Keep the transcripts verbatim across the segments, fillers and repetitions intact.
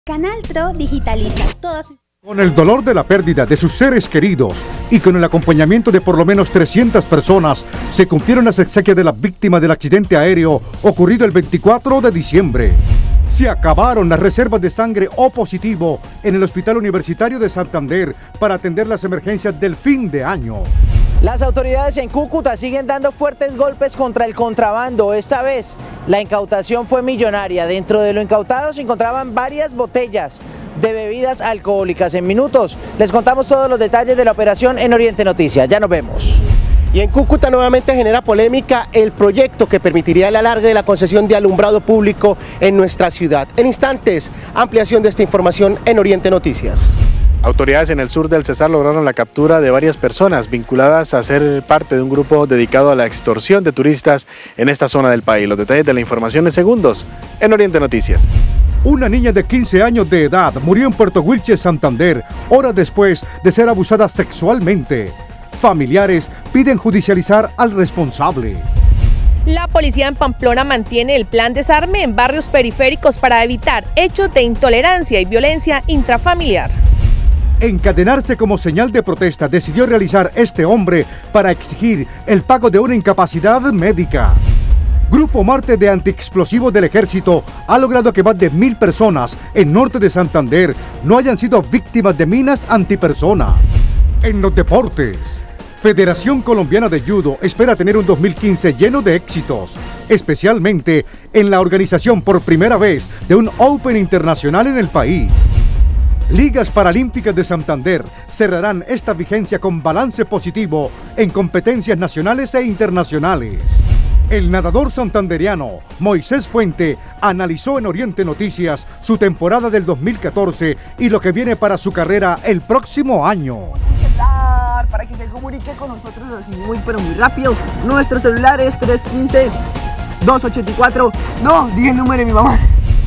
Canal Tro digitaliza todas. Con el dolor de la pérdida de sus seres queridos y con el acompañamiento de por lo menos trescientas personas, se cumplieron las exequias de las víctimas del accidente aéreo ocurrido el veinticuatro de diciembre. Se acabaron las reservas de sangre O positivo en el Hospital Universitario de Santander para atender las emergencias del fin de año. Las autoridades en Cúcuta siguen dando fuertes golpes contra el contrabando. Esta vez la incautación fue millonaria. Dentro de lo incautado se encontraban varias botellas de bebidas alcohólicas. En minutos les contamos todos los detalles de la operación en Oriente Noticias. Ya nos vemos. Y en Cúcuta nuevamente genera polémica el proyecto que permitiría el alargue de la concesión de alumbrado público en nuestra ciudad. En instantes, ampliación de esta información en Oriente Noticias. Autoridades en el sur del Cesar lograron la captura de varias personas vinculadas a ser parte de un grupo dedicado a la extorsión de turistas en esta zona del país. Los detalles de la información en segundos en Oriente Noticias. Una niña de quince años de edad murió en Puerto Wilches, Santander, horas después de ser abusada sexualmente. Familiares piden judicializar al responsable. La policía en Pamplona mantiene el plan desarme en barrios periféricos para evitar hechos de intolerancia y violencia intrafamiliar. Encadenarse como señal de protesta decidió realizar este hombre para exigir el pago de una incapacidad médica. Grupo Marte de Antiexplosivos del Ejército ha logrado que más de mil personas en norte de Santander no hayan sido víctimas de minas antipersona. En los deportes, Federación Colombiana de Judo espera tener un dos mil quince lleno de éxitos, especialmente en la organización por primera vez de un Open internacional en el país. Ligas Paralímpicas de Santander cerrarán esta vigencia con balance positivo en competencias nacionales e internacionales. El nadador santanderiano Moisés Fuente analizó en Oriente Noticias su temporada del dos mil catorce y lo que viene para su carrera el próximo año. Para que se comunique con nosotros así muy pero muy rápido. Nuestro celular es tres uno cinco, dos ocho cuatro. No, dije el número de mi mamá.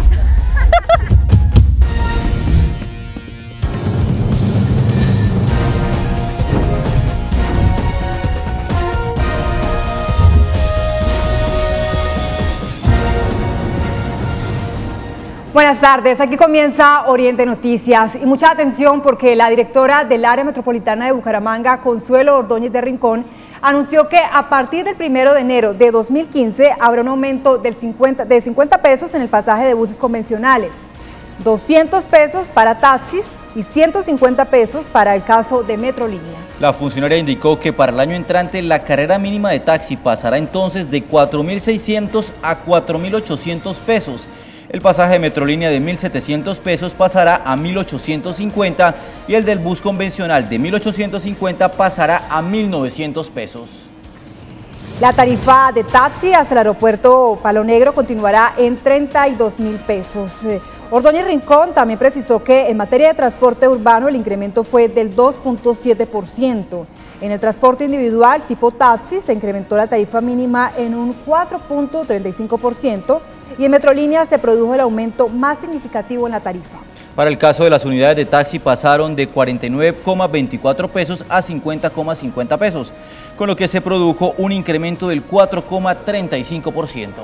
Buenas tardes, aquí comienza Oriente Noticias y mucha atención porque la directora del área metropolitana de Bucaramanga, Consuelo Ordóñez de Rincón, anunció que a partir del primero de enero de dos mil quince habrá un aumento del cincuenta, de cincuenta pesos en el pasaje de buses convencionales, doscientos pesos para taxis y ciento cincuenta pesos para el caso de Metrolínea. La funcionaria indicó que para el año entrante la carrera mínima de taxi pasará entonces de cuatro mil seiscientos a cuatro mil ochocientos pesos. El pasaje de Metrolínea de mil setecientos pesos pasará a mil ochocientos cincuenta y el del bus convencional de mil ochocientos cincuenta pasará a mil novecientos pesos. La tarifa de taxi hasta el aeropuerto Palo Negro continuará en treinta y dos mil pesos. Ordóñez Rincón también precisó que en materia de transporte urbano el incremento fue del dos punto siete por ciento. En el transporte individual tipo taxi se incrementó la tarifa mínima en un cuatro punto treinta y cinco por ciento y en Metrolínea se produjo el aumento más significativo en la tarifa. Para el caso de las unidades de taxi pasaron de cuarenta y nueve coma veinticuatro pesos a cincuenta coma cincuenta pesos, con lo que se produjo un incremento del cuatro coma treinta y cinco por ciento.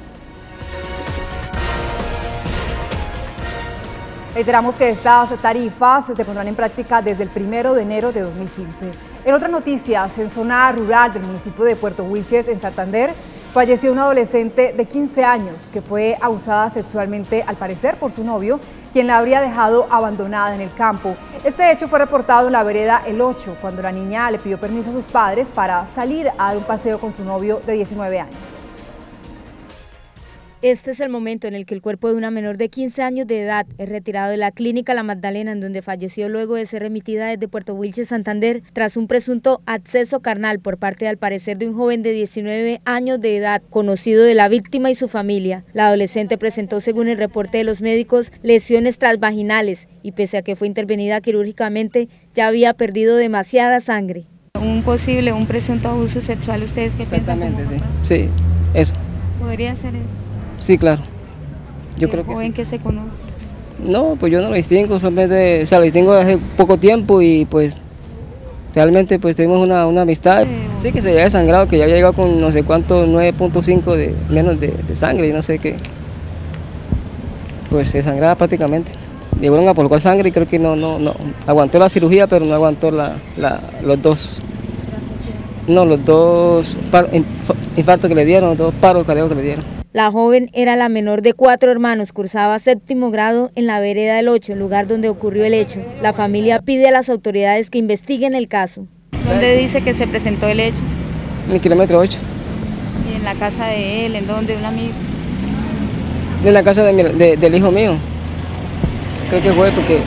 Reiteramos que estas tarifas se pondrán en práctica desde el primero de enero de dos mil quince. En otras noticias, en zona rural del municipio de Puerto Wilches, en Santander, falleció una adolescente de quince años que fue abusada sexualmente, al parecer, por su novio, quien la habría dejado abandonada en el campo. Este hecho fue reportado en la vereda El ocho, cuando la niña le pidió permiso a sus padres para salir a dar un paseo con su novio de diecinueve años. Este es el momento en el que el cuerpo de una menor de quince años de edad es retirado de la clínica La Magdalena, en donde falleció luego de ser remitida desde Puerto Wilches, Santander, tras un presunto acceso carnal por parte, al parecer, de un joven de diecinueve años de edad, conocido de la víctima y su familia. La adolescente presentó, según el reporte de los médicos, lesiones transvaginales y, pese a que fue intervenida quirúrgicamente, ya había perdido demasiada sangre. Un posible, un presunto abuso sexual, ¿ustedes qué piensan? Exactamente, sí. Sí, eso. ¿Podría ser eso? Sí, claro. Yo creo que joven sí. que se conoce? No, pues yo no lo distingo, solamente, o sea, lo distingo hace poco tiempo y pues realmente pues tuvimos una, una amistad. Sí, sí, que se había desangrado, que ya había llegado con no sé cuánto, nueve punto cinco de menos de, de sangre y no sé qué. Pues se sangraba prácticamente. llevaron a colocar sangre y creo que no, no, no, aguantó la cirugía, pero no aguantó la, la, los dos, no, los dos par, infartos que le dieron, los dos paros cardíacos que le dieron. La joven era la menor de cuatro hermanos, cursaba séptimo grado en la vereda del ocho, lugar donde ocurrió el hecho. La familia pide a las autoridades que investiguen el caso. ¿Dónde dice que se presentó el hecho? En el kilómetro ocho. ¿Y en la casa de él? ¿En dónde? ¿Un amigo? En la casa de mi, de, del hijo mío. Creo que fue porque...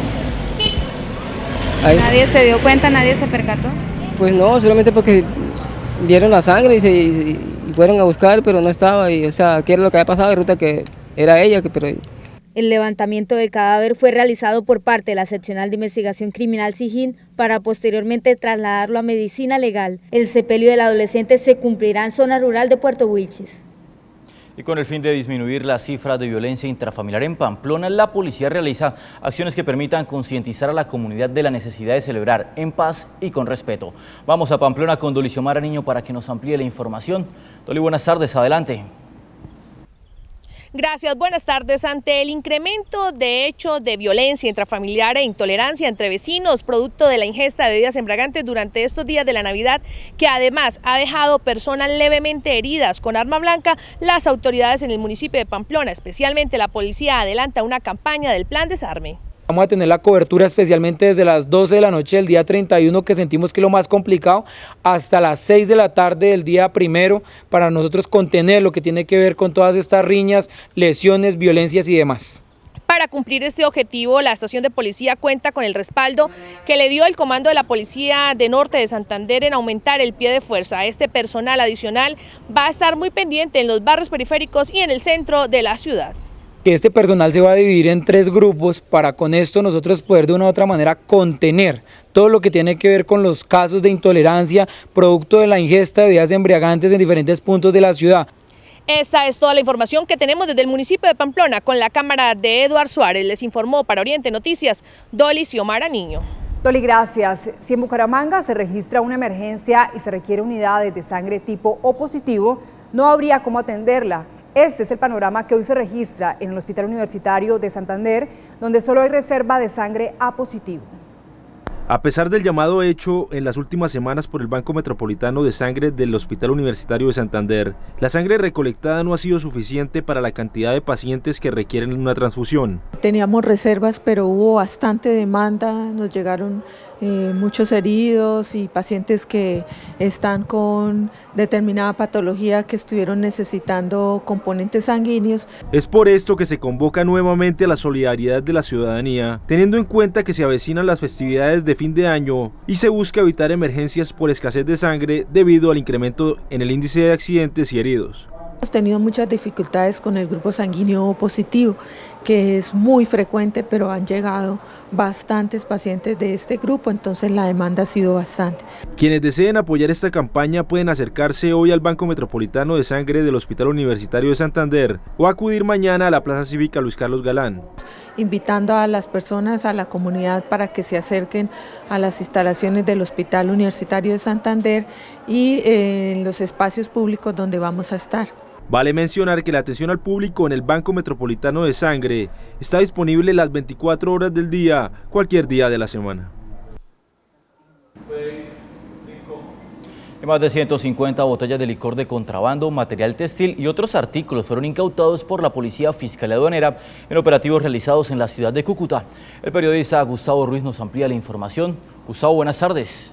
Ahí. ¿Nadie se dio cuenta? ¿Nadie se percató? Pues no, solamente porque vieron la sangre y, se, y, y fueron a buscar, pero no estaba. Y, o sea, ¿qué era lo que había pasado? Y resulta que era ella, que, pero... El levantamiento del cadáver fue realizado por parte de la Seccional de Investigación Criminal Sijín para posteriormente trasladarlo a medicina legal. El sepelio del adolescente se cumplirá en zona rural de Puerto Wilches. Y con el fin de disminuir las cifras de violencia intrafamiliar en Pamplona, la policía realiza acciones que permitan concientizar a la comunidad de la necesidad de celebrar en paz y con respeto. Vamos a Pamplona con Doli Xiomara Niño para que nos amplíe la información. Doli, buenas tardes, adelante. Gracias, buenas tardes. Ante el incremento de hechos de violencia intrafamiliar e intolerancia entre vecinos, producto de la ingesta de bebidas embriagantes durante estos días de la Navidad, que además ha dejado personas levemente heridas con arma blanca, las autoridades en el municipio de Pamplona, especialmente la policía, adelanta una campaña del Plan Desarme. Vamos a tener la cobertura especialmente desde las doce de la noche del día treinta y uno, que sentimos que es lo más complicado, hasta las seis de la tarde del día primero, para nosotros contener lo que tiene que ver con todas estas riñas, lesiones, violencias y demás. Para cumplir este objetivo, la estación de policía cuenta con el respaldo que le dio el comando de la Policía de Norte de Santander en aumentar el pie de fuerza. Este personal adicional va a estar muy pendiente en los barrios periféricos y en el centro de la ciudad. Que este personal se va a dividir en tres grupos para con esto nosotros poder de una u otra manera contener todo lo que tiene que ver con los casos de intolerancia producto de la ingesta de bebidas embriagantes en diferentes puntos de la ciudad. Esta es toda la información que tenemos desde el municipio de Pamplona con la cámara de Eduard Suárez. Les informó para Oriente Noticias Doli Xiomara Niño. Doli, gracias. Si en Bucaramanga se registra una emergencia y se requiere unidades de sangre tipo O positivo, no habría cómo atenderla. Este es el panorama que hoy se registra en el Hospital Universitario de Santander, donde solo hay reserva de sangre A positivo. A pesar del llamado hecho en las últimas semanas por el Banco Metropolitano de Sangre del Hospital Universitario de Santander, la sangre recolectada no ha sido suficiente para la cantidad de pacientes que requieren una transfusión. Teníamos reservas, pero hubo bastante demanda, nos llegaron eh, muchos heridos y pacientes que están con determinada patología que estuvieron necesitando componentes sanguíneos. Es por esto que se convoca nuevamente a la solidaridad de la ciudadanía, teniendo en cuenta que se avecinan las festividades de fin de año y se busca evitar emergencias por escasez de sangre debido al incremento en el índice de accidentes y heridos. Hemos tenido muchas dificultades con el grupo sanguíneo O positivo, que es muy frecuente, pero han llegado bastantes pacientes de este grupo, entonces la demanda ha sido bastante. Quienes deseen apoyar esta campaña pueden acercarse hoy al Banco Metropolitano de Sangre del Hospital Universitario de Santander o acudir mañana a la Plaza Cívica Luis Carlos Galán. Invitando a las personas, a la comunidad, para que se acerquen a las instalaciones del Hospital Universitario de Santander y eh, en los espacios públicos donde vamos a estar. Vale mencionar que la atención al público en el Banco Metropolitano de Sangre está disponible las veinticuatro horas del día, cualquier día de la semana. Y más de ciento cincuenta botellas de licor de contrabando, material textil y otros artículos fueron incautados por la Policía Fiscal Aduanera en operativos realizados en la ciudad de Cúcuta. El periodista Gustavo Ruiz nos amplía la información. Gustavo, buenas tardes.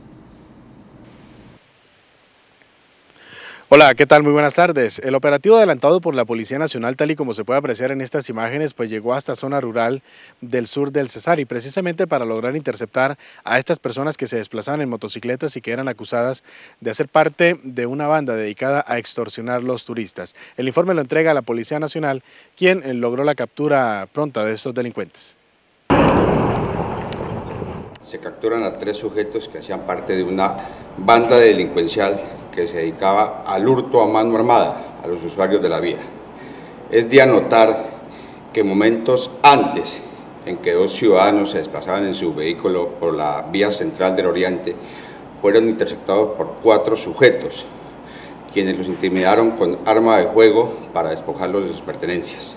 Hola, ¿qué tal? Muy buenas tardes. El operativo adelantado por la Policía Nacional, tal y como se puede apreciar en estas imágenes, pues llegó hasta zona rural del sur del Cesar y precisamente para lograr interceptar a estas personas que se desplazaban en motocicletas y que eran acusadas de hacer parte de una banda dedicada a extorsionar a los turistas. El informe lo entrega a la Policía Nacional, quien logró la captura pronta de estos delincuentes. Se capturan a tres sujetos que hacían parte de una banda delincuencial que se dedicaba al hurto a mano armada a los usuarios de la vía. Es de anotar que momentos antes en que dos ciudadanos se desplazaban en su vehículo por la vía central del Oriente, fueron interceptados por cuatro sujetos, quienes los intimidaron con arma de fuego para despojarlos de sus pertenencias.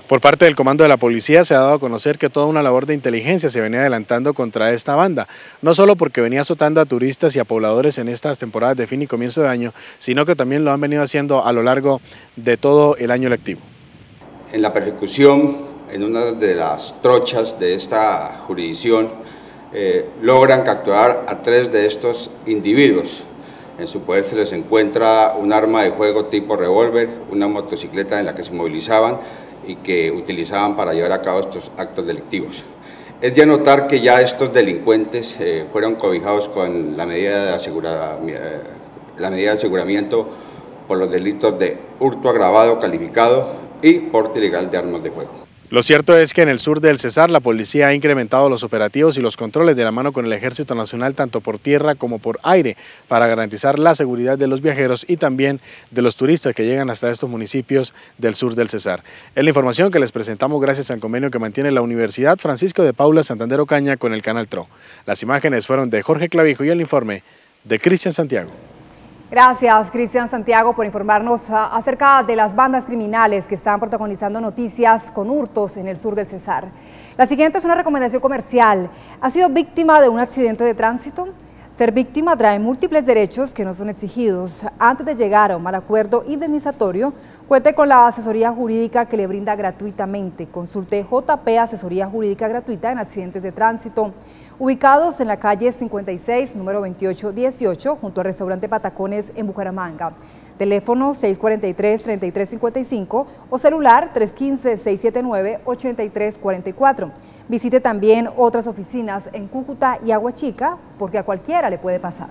Por parte del comando de la policía se ha dado a conocer que toda una labor de inteligencia se venía adelantando contra esta banda, no solo porque venía azotando a turistas y a pobladores en estas temporadas de fin y comienzo de año, sino que también lo han venido haciendo a lo largo de todo el año lectivo. En la persecución, en una de las trochas de esta jurisdicción, eh, logran capturar a tres de estos individuos. En su poder se les encuentra un arma de fuego tipo revólver, una motocicleta en la que se movilizaban y que utilizaban para llevar a cabo estos actos delictivos. Es de notar que ya estos delincuentes eh, fueron cobijados con la medida de, asegura, eh, la medida de aseguramiento por los delitos de hurto agravado calificado y porte ilegal de armas de fuego. Lo cierto es que en el sur del Cesar la policía ha incrementado los operativos y los controles de la mano con el Ejército Nacional tanto por tierra como por aire para garantizar la seguridad de los viajeros y también de los turistas que llegan hasta estos municipios del sur del Cesar. Es la información que les presentamos gracias al convenio que mantiene la Universidad Francisco de Paula Santander Ocaña con el Canal Tro. Las imágenes fueron de Jorge Clavijo y el informe de Cristian Santiago. Gracias, Cristian Santiago, por informarnos acerca de las bandas criminales que están protagonizando noticias con hurtos en el sur del Cesar. La siguiente es una recomendación comercial. ¿Ha sido víctima de un accidente de tránsito? Ser víctima trae múltiples derechos que no son exigidos. Antes de llegar a un mal acuerdo indemnizatorio, cuente con la asesoría jurídica que le brinda gratuitamente. Consulte J P Asesoría Jurídica Gratuita en Accidentes de Tránsito, ubicados en la calle cincuenta y seis, número veintiocho dieciocho, junto al restaurante Patacones en Bucaramanga. Teléfono seis cuatro tres, tres tres cinco cinco o celular tres uno cinco, seis siete nueve, ocho tres cuatro cuatro. Visite también otras oficinas en Cúcuta y Aguachica, porque a cualquiera le puede pasar.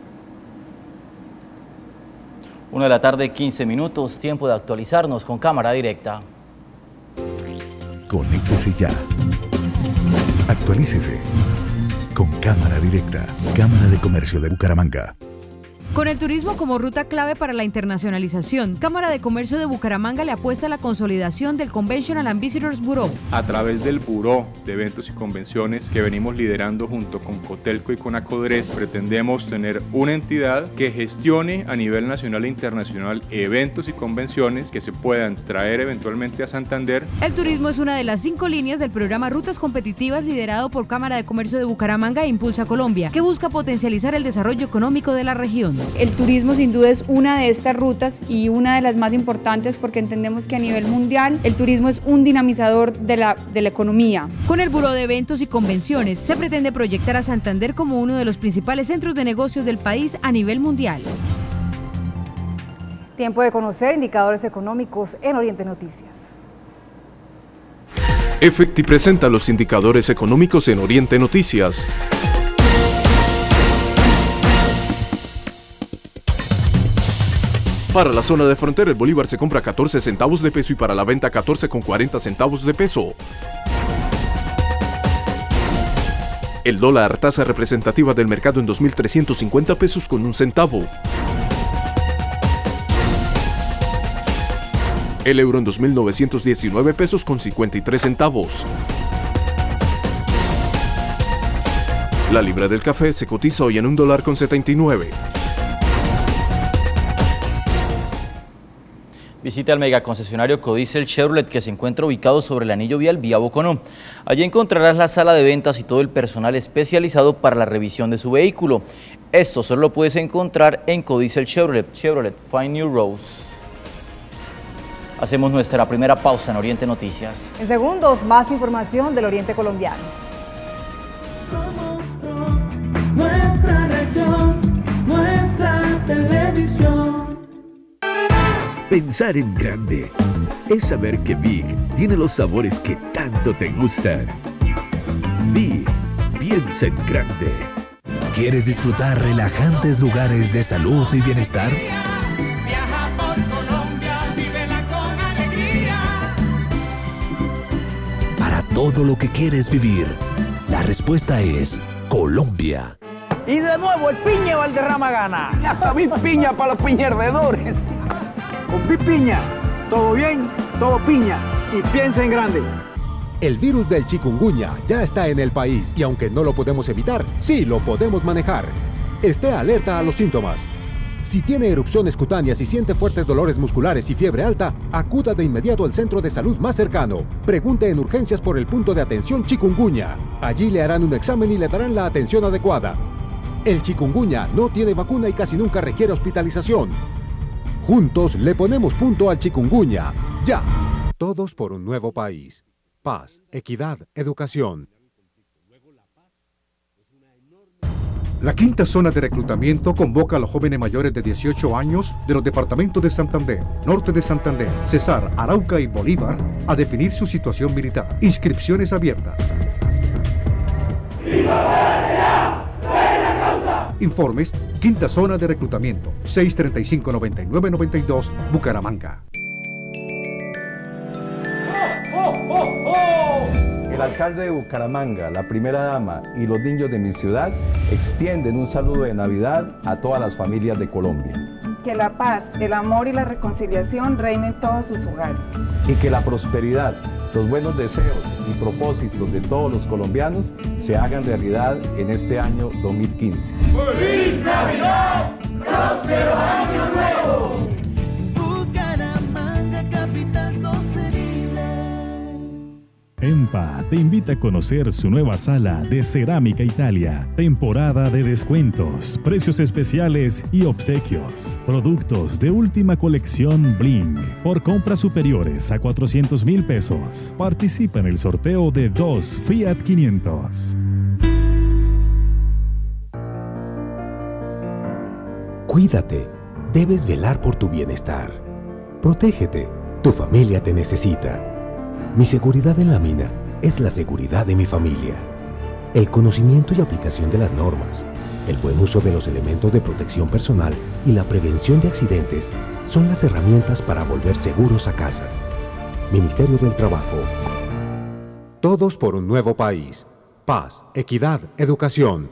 Una de la tarde, quince minutos, tiempo de actualizarnos con Cámara Directa. Conéctese ya. Actualícese con Cámara Directa, Cámara de Comercio de Bucaramanga. Con el turismo como ruta clave para la internacionalización, Cámara de Comercio de Bucaramanga le apuesta a la consolidación del Conventional and Visitors Bureau. A través del Buró de Eventos y Convenciones que venimos liderando junto con Cotelco y con Acodres, pretendemos tener una entidad que gestione a nivel nacional e internacional eventos y convenciones que se puedan traer eventualmente a Santander. El turismo es una de las cinco líneas del programa Rutas Competitivas liderado por Cámara de Comercio de Bucaramanga e Impulsa Colombia, que busca potencializar el desarrollo económico de la región. El turismo sin duda es una de estas rutas y una de las más importantes porque entendemos que a nivel mundial el turismo es un dinamizador de la, de la economía. Con el Buró de Eventos y Convenciones se pretende proyectar a Santander como uno de los principales centros de negocios del país a nivel mundial. Tiempo de conocer indicadores económicos en Oriente Noticias. Efecti presenta los indicadores económicos en Oriente Noticias. Para la zona de frontera, el bolívar se compra catorce centavos de peso y para la venta catorce con cuarenta centavos de peso. El dólar, tasa representativa del mercado en dos mil trescientos cincuenta pesos con un centavo. El euro en dos mil novecientos diecinueve pesos con cincuenta y tres centavos. La libra del café se cotiza hoy en un dólar con setenta y nueve. Visite al megaconcesionario Codiesel Chevrolet que se encuentra ubicado sobre el anillo vial vía Boconó. Allí encontrarás la sala de ventas y todo el personal especializado para la revisión de su vehículo. Esto solo lo puedes encontrar en Codiesel Chevrolet. Chevrolet, find new roads. Hacemos nuestra primera pausa en Oriente Noticias. En segundos, más información del Oriente Colombiano. Nuestra región, nuestra televisión. Pensar en grande es saber que Big tiene los sabores que tanto te gustan. Big, piensa en grande. ¿Quieres disfrutar relajantes lugares de salud y bienestar? Viaja por Colombia, vívela con alegría. Para todo lo que quieres vivir, la respuesta es Colombia. Y de nuevo el Piña Valderrama gana. Y hasta mi piña para los piñerdedores. Con mi piña, todo bien, todo piña y piensa en grande. El virus del chikungunya ya está en el país y aunque no lo podemos evitar, sí lo podemos manejar. Esté alerta a los síntomas. Si tiene erupciones cutáneas y siente fuertes dolores musculares y fiebre alta, acuda de inmediato al centro de salud más cercano. Pregunte en urgencias por el punto de atención chikungunya. Allí le harán un examen y le darán la atención adecuada. El chikungunya no tiene vacuna y casi nunca requiere hospitalización. Juntos le ponemos punto al chikungunya. ¡Ya! Todos por un nuevo país. Paz, equidad, educación. La quinta zona de reclutamiento convoca a los jóvenes mayores de dieciocho años de los departamentos de Santander, Norte de Santander, Cesar, Arauca y Bolívar a definir su situación militar. Inscripciones abiertas. Informes, quinta zona de reclutamiento, seis treinta y cinco, noventa y nueve, noventa y dos, Bucaramanga. ¡Oh, oh, oh! El alcalde de Bucaramanga, la primera dama y los niños de mi ciudad extienden un saludo de Navidad a todas las familias de Colombia. Que la paz, el amor y la reconciliación reinen en todos sus hogares. Y que la prosperidad, los buenos deseos y propósitos de todos los colombianos se hagan realidad en este año dos mil quince. ¡Feliz Navidad! ¡Próspero Año Nuevo! Bucaramanga, capital sostenible. EMPA te invita a conocer su nueva sala de Cerámica Italia. Temporada de descuentos, precios especiales y obsequios. Productos de última colección Bling. Por compras superiores a cuatrocientos mil pesos. Participa en el sorteo de dos Fiat quinientos. Cuídate. Debes velar por tu bienestar. Protégete. Tu familia te necesita. Mi seguridad en la mina es la seguridad de mi familia. El conocimiento y aplicación de las normas, el buen uso de los elementos de protección personal y la prevención de accidentes son las herramientas para volver seguros a casa. Ministerio del Trabajo. Todos por un nuevo país. Paz, equidad, educación.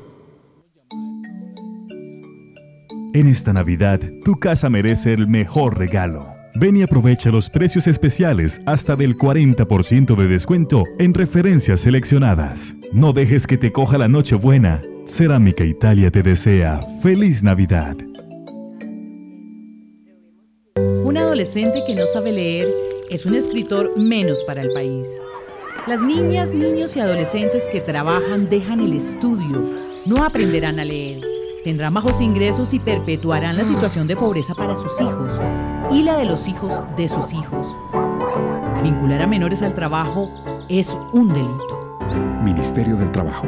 En esta Navidad, tu casa merece el mejor regalo. Ven y aprovecha los precios especiales hasta del cuarenta por ciento de descuento en referencias seleccionadas. No dejes que te coja la Nochebuena. Cerámica Italia te desea ¡Feliz Navidad! Un adolescente que no sabe leer es un escritor menos para el país. Las niñas, niños y adolescentes que trabajan dejan el estudio, no aprenderán a leer. Tendrán bajos ingresos y perpetuarán la situación de pobreza para sus hijos y la de los hijos de sus hijos. Vincular a menores al trabajo es un delito. Ministerio del Trabajo.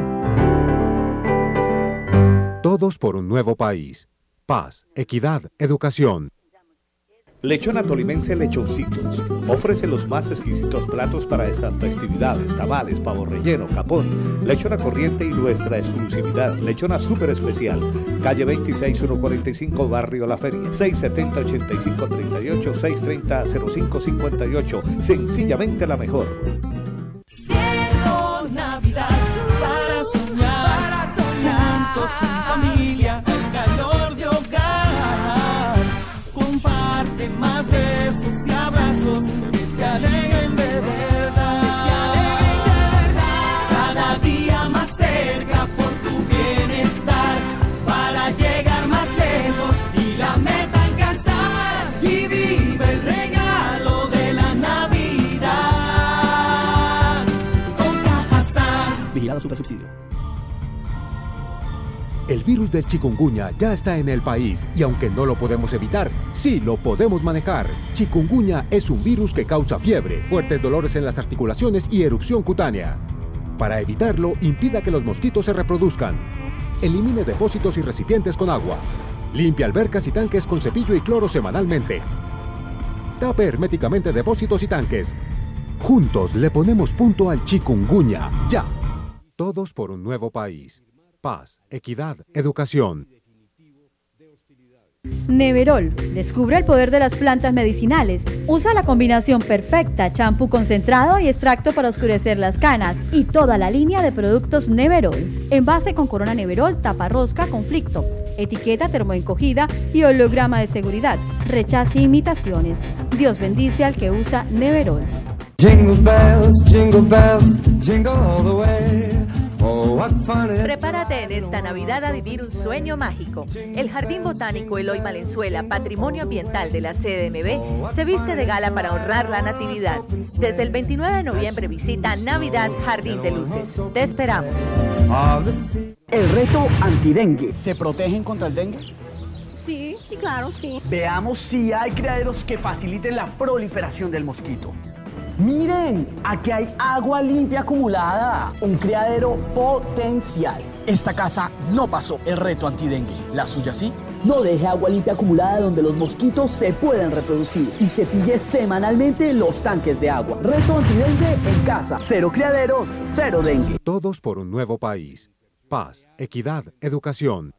Todos por un nuevo país. Paz, equidad, educación. Lechona Tolimense Lechoncitos ofrece los más exquisitos platos para estas festividades: tamales, pavo relleno, capón, lechona corriente y nuestra exclusividad, lechona súper especial. Calle veintiséis, ciento cuarenta y cinco, Barrio La Feria, seis setenta, ochenta y cinco, treinta y ocho, seis treinta, cero cinco cincuenta y ocho. Sencillamente la mejor. Llegó Navidad para soñar, para soñar, juntos en familia, el calor de hogar. Comparte más besos y abrazos que te alegren de verdad, que te alegren de verdad. Cada día más cerca por tu bienestar, para llegar más lejos y la meta alcanzar. Y vive el regalo de la Navidad con Cajazán. Vigilado Supersubsidio. El virus del chikungunya ya está en el país y aunque no lo podemos evitar, sí lo podemos manejar. Chikungunya es un virus que causa fiebre, fuertes dolores en las articulaciones y erupción cutánea. Para evitarlo, impida que los mosquitos se reproduzcan. Elimine depósitos y recipientes con agua. Limpia albercas y tanques con cepillo y cloro semanalmente. Tape herméticamente depósitos y tanques. Juntos le ponemos punto al chikungunya. ¡Ya! Todos por un nuevo país. Paz, equidad, educación. Neverol. Descubre el poder de las plantas medicinales. Usa la combinación perfecta, champú concentrado y extracto para oscurecer las canas y toda la línea de productos Neverol. Envase con corona Neverol, tapa rosca, conflicto, etiqueta termoencogida y holograma de seguridad. Rechace imitaciones. Dios bendice al que usa Neverol. Jingle bells, jingle bells, jingle all the way. Oh, what Prepárate en esta Navidad a vivir un sueño mágico. El Jardín Botánico Eloy Valenzuela, Patrimonio Ambiental de la C D M B, se viste de gala para honrar la Natividad. Desde el veintinueve de noviembre visita Navidad Jardín de Luces. Te esperamos. El reto antidengue. ¿Se protegen contra el dengue? Sí, sí, claro, sí. Veamos si hay criaderos que faciliten la proliferación del mosquito. Miren, aquí hay agua limpia acumulada, un criadero potencial. Esta casa no pasó el reto antidengue, ¿la suya sí? No deje agua limpia acumulada donde los mosquitos se pueden reproducir y cepille semanalmente los tanques de agua. Reto antidengue en casa. Cero criaderos, cero dengue. Todos por un nuevo país. Paz, equidad, educación.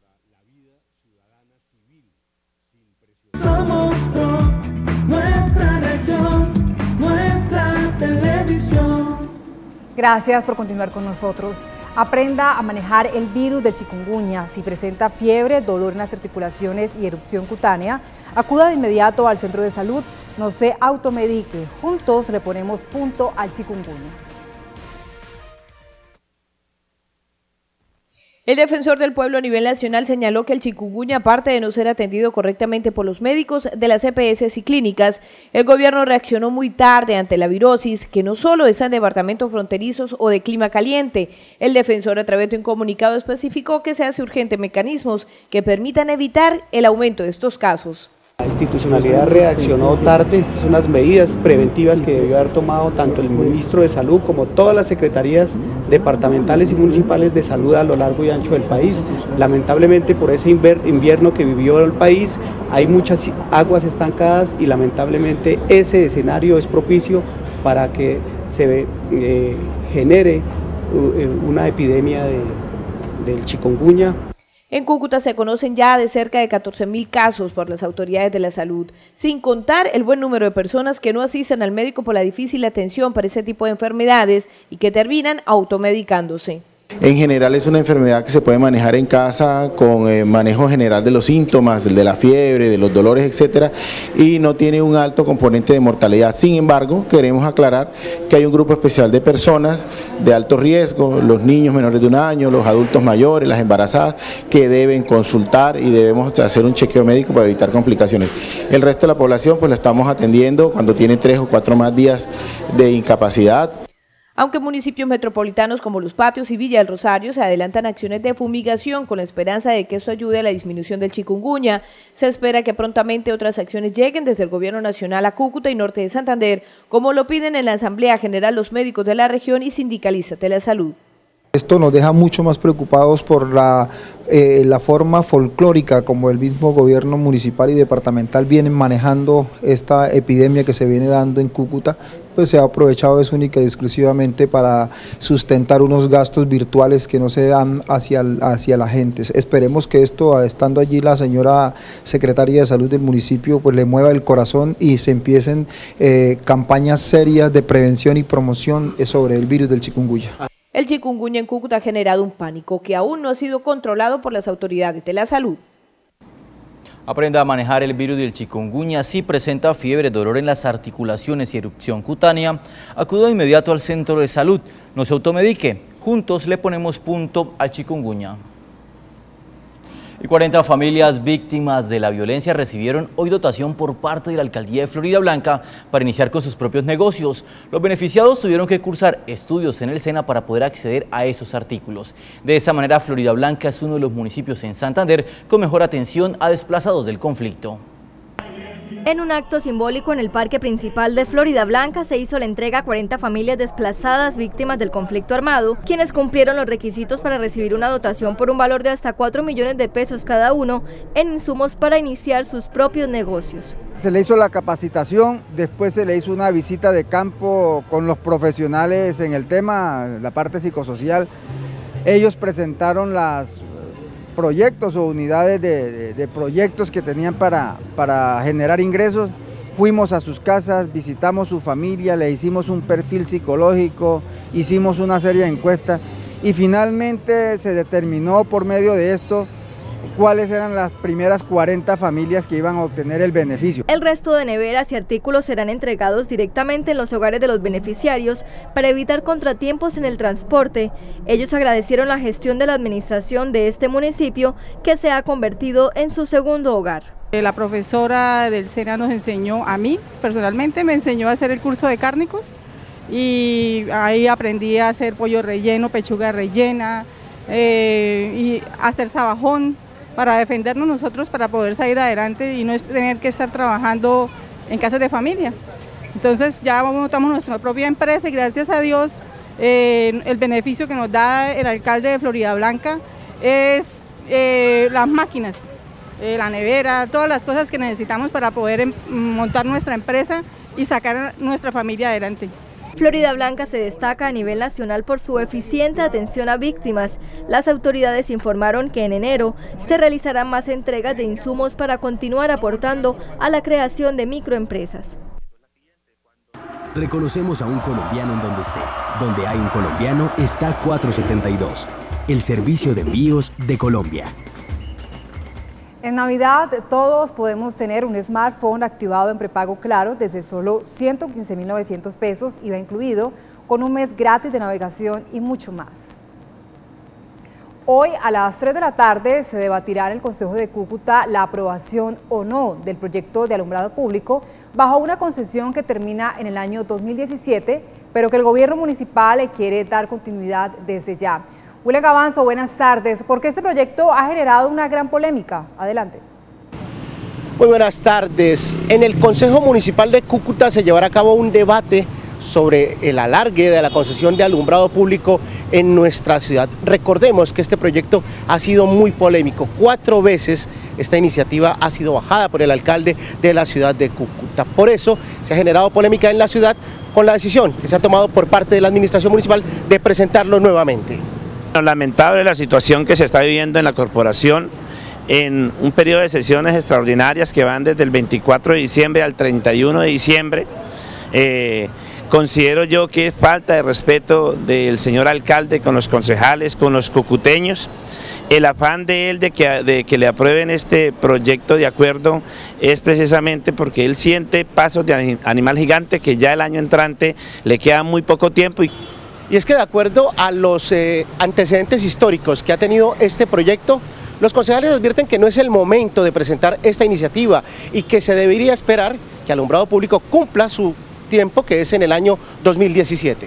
Somos nuestra región, nuestra televisión. Gracias por continuar con nosotros. Aprenda a manejar el virus del chikungunya. Si presenta fiebre, dolor en las articulaciones y erupción cutánea, acuda de inmediato al centro de salud. No se automedique. Juntos le ponemos punto al chikungunya. El defensor del pueblo a nivel nacional señaló que el chikungunya, aparte de no ser atendido correctamente por los médicos de las E P S y clínicas, el gobierno reaccionó muy tarde ante la virosis, que no solo es en departamentos fronterizos o de clima caliente. El defensor, a través de un comunicado, especificó que se hace urgente mecanismos que permitan evitar el aumento de estos casos. La institucionalidad reaccionó tarde, son las medidas preventivas que debió haber tomado tanto el ministro de Salud como todas las secretarías departamentales y municipales de salud a lo largo y ancho del país. Lamentablemente por ese invierno que vivió el país hay muchas aguas estancadas y lamentablemente ese escenario es propicio para que se eh, genere una epidemia de, del chikungunya. En Cúcuta se conocen ya de cerca de catorce mil casos por las autoridades de la salud, sin contar el buen número de personas que no asisten al médico por la difícil atención para ese tipo de enfermedades y que terminan automedicándose. En general es una enfermedad que se puede manejar en casa con eh, manejo general de los síntomas, de la fiebre, de los dolores, etcétera, y no tiene un alto componente de mortalidad. Sin embargo, queremos aclarar que hay un grupo especial de personas de alto riesgo, los niños menores de un año, los adultos mayores, las embarazadas, que deben consultar y debemos hacer un chequeo médico para evitar complicaciones. El resto de la población pues la estamos atendiendo cuando tiene tres o cuatro más días de incapacidad. Aunque municipios metropolitanos como Los Patios y Villa del Rosario se adelantan acciones de fumigación con la esperanza de que esto ayude a la disminución del chikungunya, se espera que prontamente otras acciones lleguen desde el Gobierno Nacional a Cúcuta y Norte de Santander, como lo piden en la Asamblea General los médicos de la región y sindicalistas de la salud. Esto nos deja mucho más preocupados por la, eh, la forma folclórica como el mismo gobierno municipal y departamental vienen manejando esta epidemia que se viene dando en Cúcuta, pues se ha aprovechado eso única y exclusivamente para sustentar unos gastos virtuales que no se dan hacia, hacia la gente. Esperemos que esto, estando allí la señora secretaria de salud del municipio, pues le mueva el corazón y se empiecen eh, campañas serias de prevención y promoción sobre el virus del chikungunya. El chikungunya en Cúcuta ha generado un pánico que aún no ha sido controlado por las autoridades de la salud. Aprenda a manejar el virus del chikungunya. Si presenta fiebre, dolor en las articulaciones y erupción cutánea, acuda de inmediato al centro de salud. No se automedique. Juntos le ponemos punto al chikungunya. Y cuarenta familias víctimas de la violencia recibieron hoy dotación por parte de la Alcaldía de Florida Blanca para iniciar con sus propios negocios. Los beneficiados tuvieron que cursar estudios en el SENA para poder acceder a esos artículos. De esa manera, Florida Blanca es uno de los municipios en Santander con mejor atención a desplazados del conflicto. En un acto simbólico en el parque principal de Florida Blanca se hizo la entrega a cuarenta familias desplazadas víctimas del conflicto armado, quienes cumplieron los requisitos para recibir una dotación por un valor de hasta cuatro millones de pesos cada uno en insumos para iniciar sus propios negocios. Se le hizo la capacitación, después se le hizo una visita de campo con los profesionales en el tema, la parte psicosocial. Ellos presentaron las proyectos o unidades de, de, de proyectos que tenían para, para generar ingresos. Fuimos a sus casas, visitamos su familia, le hicimos un perfil psicológico, hicimos una serie de encuestas y finalmente se determinó por medio de esto cuáles eran las primeras cuarenta familias que iban a obtener el beneficio. El resto de neveras y artículos serán entregados directamente en los hogares de los beneficiarios para evitar contratiempos en el transporte. Ellos agradecieron la gestión de la administración de este municipio, que se ha convertido en su segundo hogar. La profesora del SENA nos enseñó, a mí personalmente me enseñó a hacer el curso de cárnicos y ahí aprendí a hacer pollo relleno, pechuga rellena eh, y hacer sabajón, para defendernos nosotros, para poder salir adelante y no tener que estar trabajando en casas de familia. Entonces ya montamos nuestra propia empresa y gracias a Dios eh, el beneficio que nos da el alcalde de Florida Blanca es eh, las máquinas, eh, la nevera, todas las cosas que necesitamos para poder montar nuestra empresa y sacar a nuestra familia adelante. Florida Blanca se destaca a nivel nacional por su eficiente atención a víctimas. Las autoridades informaron que en enero se realizarán más entregas de insumos para continuar aportando a la creación de microempresas. Reconocemos a un colombiano en donde esté. Donde hay un colombiano está cuatrocientos setenta y dos, el servicio de envíos de Colombia. En Navidad todos podemos tener un smartphone activado en prepago Claro desde solo ciento quince mil novecientos pesos, I V A incluido, con un mes gratis de navegación y mucho más. Hoy a las tres de la tarde se debatirá en el Consejo de Cúcuta la aprobación o no del proyecto de alumbrado público bajo una concesión que termina en el año dos mil diecisiete, pero que el gobierno municipal le quiere dar continuidad desde ya. William Gavanzo, buenas tardes. ¿Por qué este proyecto ha generado una gran polémica? Adelante. Muy buenas tardes. En el Consejo Municipal de Cúcuta se llevará a cabo un debate sobre el alargue de la concesión de alumbrado público en nuestra ciudad. Recordemos que este proyecto ha sido muy polémico. Cuatro veces esta iniciativa ha sido bajada por el alcalde de la ciudad de Cúcuta. Por eso se ha generado polémica en la ciudad con la decisión que se ha tomado por parte de la administración municipal de presentarlo nuevamente. Lamentable la situación que se está viviendo en la corporación en un periodo de sesiones extraordinarias que van desde el veinticuatro de diciembre al treinta y uno de diciembre. Eh, considero yo que es falta de respeto del señor alcalde con los concejales, con los cucuteños. El afán de él de que, de que le aprueben este proyecto de acuerdo es precisamente porque él siente pasos de animal gigante, que ya el año entrante le queda muy poco tiempo. Y, y es que de acuerdo a los eh, antecedentes históricos que ha tenido este proyecto, los concejales advierten que no es el momento de presentar esta iniciativa y que se debería esperar que Alumbrado Público cumpla su tiempo, que es en el año dos mil diecisiete.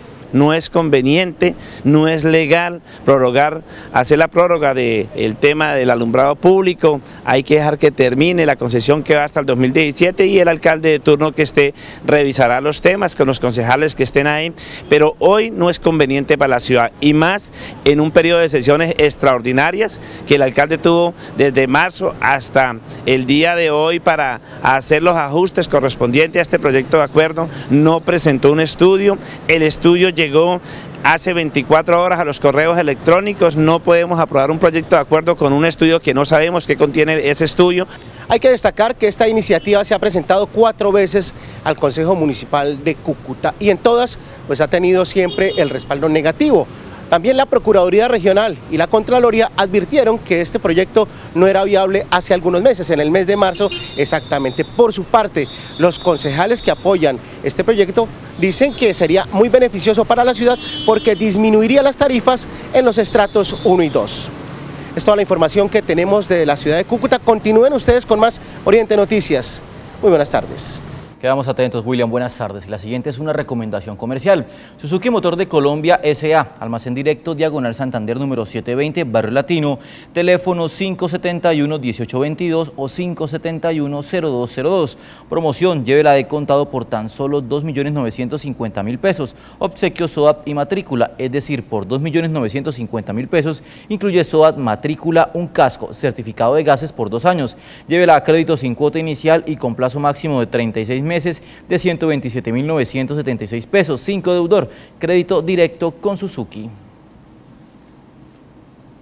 No es conveniente, no es legal prorrogar, hacer la prórroga del tema del alumbrado público. Hay que dejar que termine la concesión que va hasta el dos mil diecisiete y el alcalde de turno que esté revisará los temas con los concejales que estén ahí, pero hoy no es conveniente para la ciudad y más en un periodo de sesiones extraordinarias que el alcalde tuvo desde marzo hasta el día de hoy para hacer los ajustes correspondientes a este proyecto de acuerdo. No presentó un estudio, el estudio llegó hace veinticuatro horas a los correos electrónicos. No podemos aprobar un proyecto de acuerdo con un estudio que no sabemos qué contiene ese estudio. Hay que destacar que esta iniciativa se ha presentado cuatro veces al Consejo Municipal de Cúcuta y en todas pues ha tenido siempre el respaldo negativo. También la Procuraduría Regional y la Contraloría advirtieron que este proyecto no era viable hace algunos meses, en el mes de marzo exactamente. Por su parte, los concejales que apoyan este proyecto dicen que sería muy beneficioso para la ciudad porque disminuiría las tarifas en los estratos uno y dos. Es toda la información que tenemos de la ciudad de Cúcuta. Continúen ustedes con más Oriente Noticias. Muy buenas tardes. Quedamos atentos, William, buenas tardes. La siguiente es una recomendación comercial. Suzuki Motor de Colombia S A, almacén directo, Diagonal Santander número setecientos veinte, Barrio Latino, teléfono cinco setenta y uno, dieciocho veintidós o cinco setenta y uno, cero dos cero dos. Promoción, llévela de contado por tan solo dos millones novecientos cincuenta mil pesos. Obsequio S O A T y matrícula, es decir, por dos millones novecientos cincuenta mil pesos, incluye S O A T, matrícula, un casco, certificado de gases por dos años. Llévela a crédito sin cuota inicial y con plazo máximo de treinta y seis meses de ciento veintisiete mil novecientos setenta y seis pesos, cinco deudor, crédito directo con Suzuki.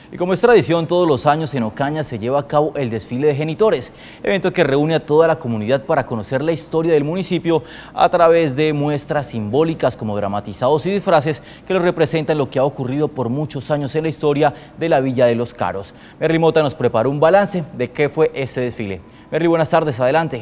Y como es tradición, todos los años en Ocaña se lleva a cabo el desfile de genitores, evento que reúne a toda la comunidad para conocer la historia del municipio a través de muestras simbólicas como dramatizados y disfraces que los representan lo que ha ocurrido por muchos años en la historia de la Villa de los Caros. Merry Mota nos preparó un balance de qué fue este desfile. Merry, buenas tardes, adelante.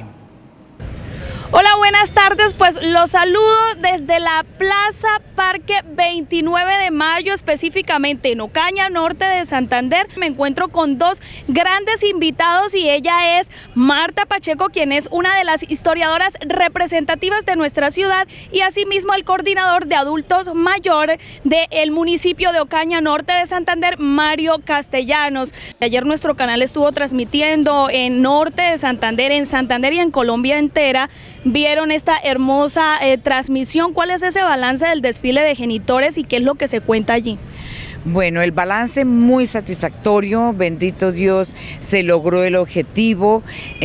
Hola, buenas tardes, pues los saludo desde la Plaza Parque veintinueve de mayo, específicamente en Ocaña, norte de Santander. Me encuentro con dos grandes invitados y ella es Marta Pacheco, quien es una de las historiadoras representativas de nuestra ciudad y asimismo el coordinador de adultos mayores del municipio de Ocaña, norte de Santander, Mario Castellanos. Ayer nuestro canal estuvo transmitiendo en norte de Santander, en Santander y en Colombia entera. Vieron esta hermosa eh, transmisión. ¿Cuál es ese balance del desfile de genitores y qué es lo que se cuenta allí? Bueno, el balance muy satisfactorio, bendito Dios, se logró el objetivo,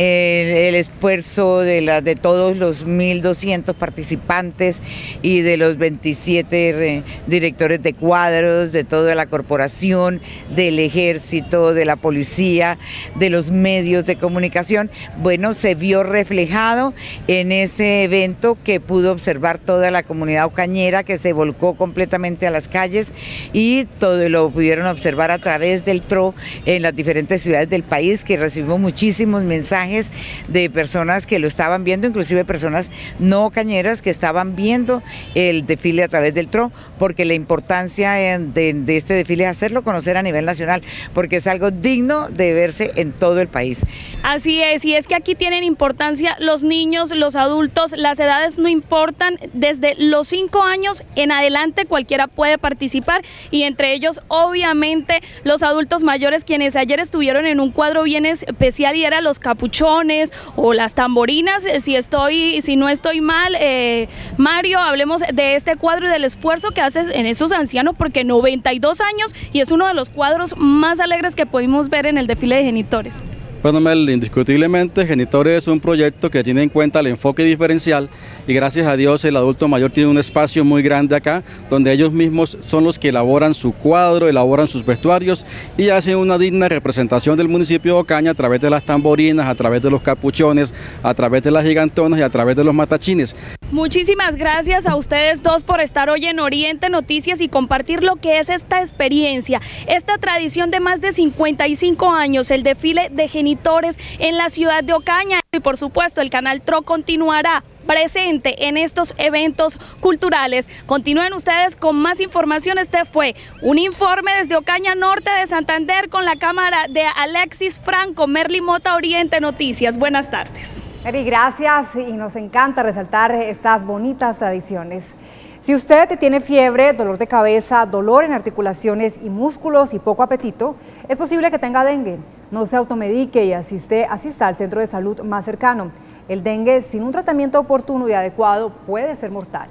eh, el esfuerzo de, la, de todos los mil doscientos participantes y de los veintisiete eh, directores de cuadros, de toda la corporación, del ejército, de la policía, de los medios de comunicación. Bueno, se vio reflejado en ese evento que pudo observar toda la comunidad ocañera, que se volcó completamente a las calles y todo lo pudieron observar a través del T R O en las diferentes ciudades del país, que recibimos muchísimos mensajes de personas que lo estaban viendo, inclusive personas no cañeras que estaban viendo el desfile a través del T R O, porque la importancia de, de este desfile es hacerlo conocer a nivel nacional, porque es algo digno de verse en todo el país. Así es, y es que aquí tienen importancia los niños, los adultos, las edades no importan, desde los cinco años en adelante cualquiera puede participar y entre ellos obviamente los adultos mayores, quienes ayer estuvieron en un cuadro bien especial y eran los capuchones o las tamborinas. Si estoy, si no estoy mal, eh, Mario, hablemos de este cuadro y del esfuerzo que haces en esos ancianos, porque noventa y dos años y es uno de los cuadros más alegres que pudimos ver en el desfile de genitores. Bueno, Mel, indiscutiblemente Genitores es un proyecto que tiene en cuenta el enfoque diferencial y gracias a Dios el adulto mayor tiene un espacio muy grande acá donde ellos mismos son los que elaboran su cuadro, elaboran sus vestuarios y hacen una digna representación del municipio de Ocaña a través de las tamborinas, a través de los capuchones, a través de las gigantonas y a través de los matachines. Muchísimas gracias a ustedes dos por estar hoy en Oriente Noticias y compartir lo que es esta experiencia, esta tradición de más de cincuenta y cinco años, el desfile de genitores en la ciudad de Ocaña. Y por supuesto el canal T R O continuará presente en estos eventos culturales. Continúen ustedes con más información. Este fue un informe desde Ocaña, norte de Santander, con la cámara de Alexis Franco. Merly Mota, Oriente Noticias. Buenas tardes. Merly, gracias, y nos encanta resaltar estas bonitas tradiciones. Si usted tiene fiebre, dolor de cabeza, dolor en articulaciones y músculos y poco apetito, es posible que tenga dengue. No se automedique y asiste, asista al centro de salud más cercano. El dengue, sin un tratamiento oportuno y adecuado, puede ser mortal.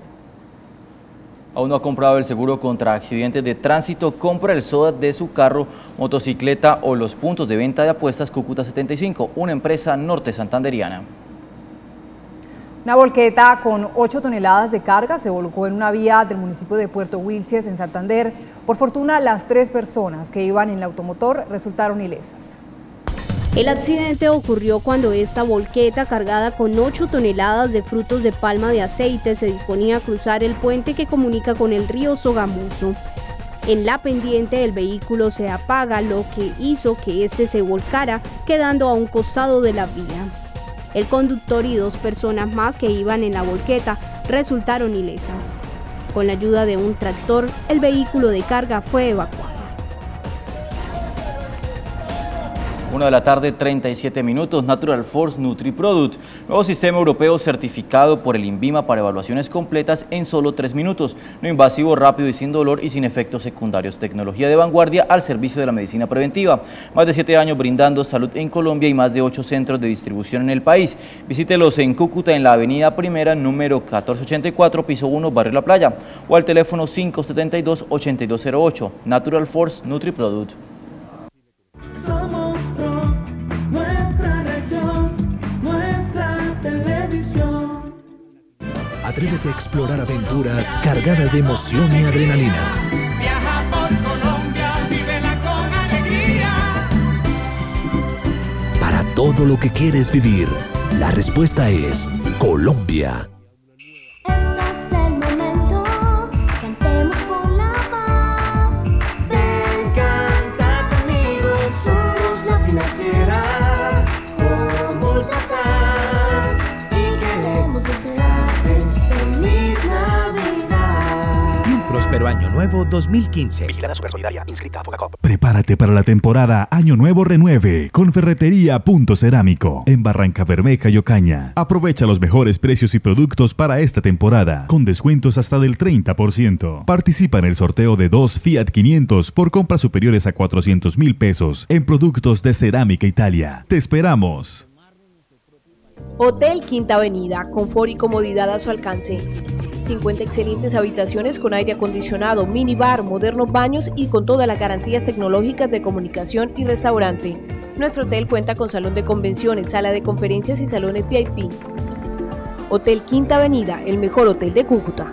¿Aún no ha comprado el seguro contra accidentes de tránsito? Compra el S O A T de su carro, motocicleta o los puntos de venta de apuestas Cúcuta setenta y cinco, una empresa norte santanderiana. Una volqueta con ocho toneladas de carga se volcó en una vía del municipio de Puerto Wilches, en Santander. Por fortuna, las tres personas que iban en el automotor resultaron ilesas. El accidente ocurrió cuando esta volqueta, cargada con ocho toneladas de frutos de palma de aceite, se disponía a cruzar el puente que comunica con el río Sogamoso. En la pendiente, el vehículo se apaga, lo que hizo que este se volcara, quedando a un costado de la vía. El conductor y dos personas más que iban en la volqueta resultaron ilesas. Con la ayuda de un tractor, el vehículo de carga fue evacuado. una de la tarde, treinta y siete minutos. Natural Force NutriProduct, nuevo sistema europeo certificado por el INVIMA para evaluaciones completas en solo tres minutos. No invasivo, rápido y sin dolor y sin efectos secundarios. Tecnología de vanguardia al servicio de la medicina preventiva. Más de siete años brindando salud en Colombia y más de ocho centros de distribución en el país. Visítelos en Cúcuta, en la avenida Primera, número catorce ochenta y cuatro, piso uno, Barrio La Playa, o al teléfono cinco setenta y dos, ochenta y dos cero ocho. Natural Force NutriProduct. Somos Pro, nuestra región, nuestra televisión. Atrévete a explorar aventuras cargadas de emoción y adrenalina. Viaja por Colombia, vívela con alegría. todo lo que quieres vivir? La respuesta es Colombia. Próspero Año Nuevo dos mil quince. Vigilada Supersolidaria, inscrita a Fogacop. Prepárate para la temporada Año Nuevo Renueve con Ferretería Punto Cerámico en Barranca Bermeja y Ocaña. Aprovecha los mejores precios y productos para esta temporada con descuentos hasta del treinta por ciento. Participa en el sorteo de dos Fiat quinientos por compras superiores a cuatrocientos mil pesos en productos de Cerámica Italia. Te esperamos. Hotel Quinta Avenida, confort y comodidad a su alcance. cincuenta excelentes habitaciones con aire acondicionado, minibar, modernos baños y con todas las garantías tecnológicas de comunicación y restaurante. Nuestro hotel cuenta con salón de convenciones, sala de conferencias y salones V I P. Hotel Quinta Avenida, el mejor hotel de Cúcuta.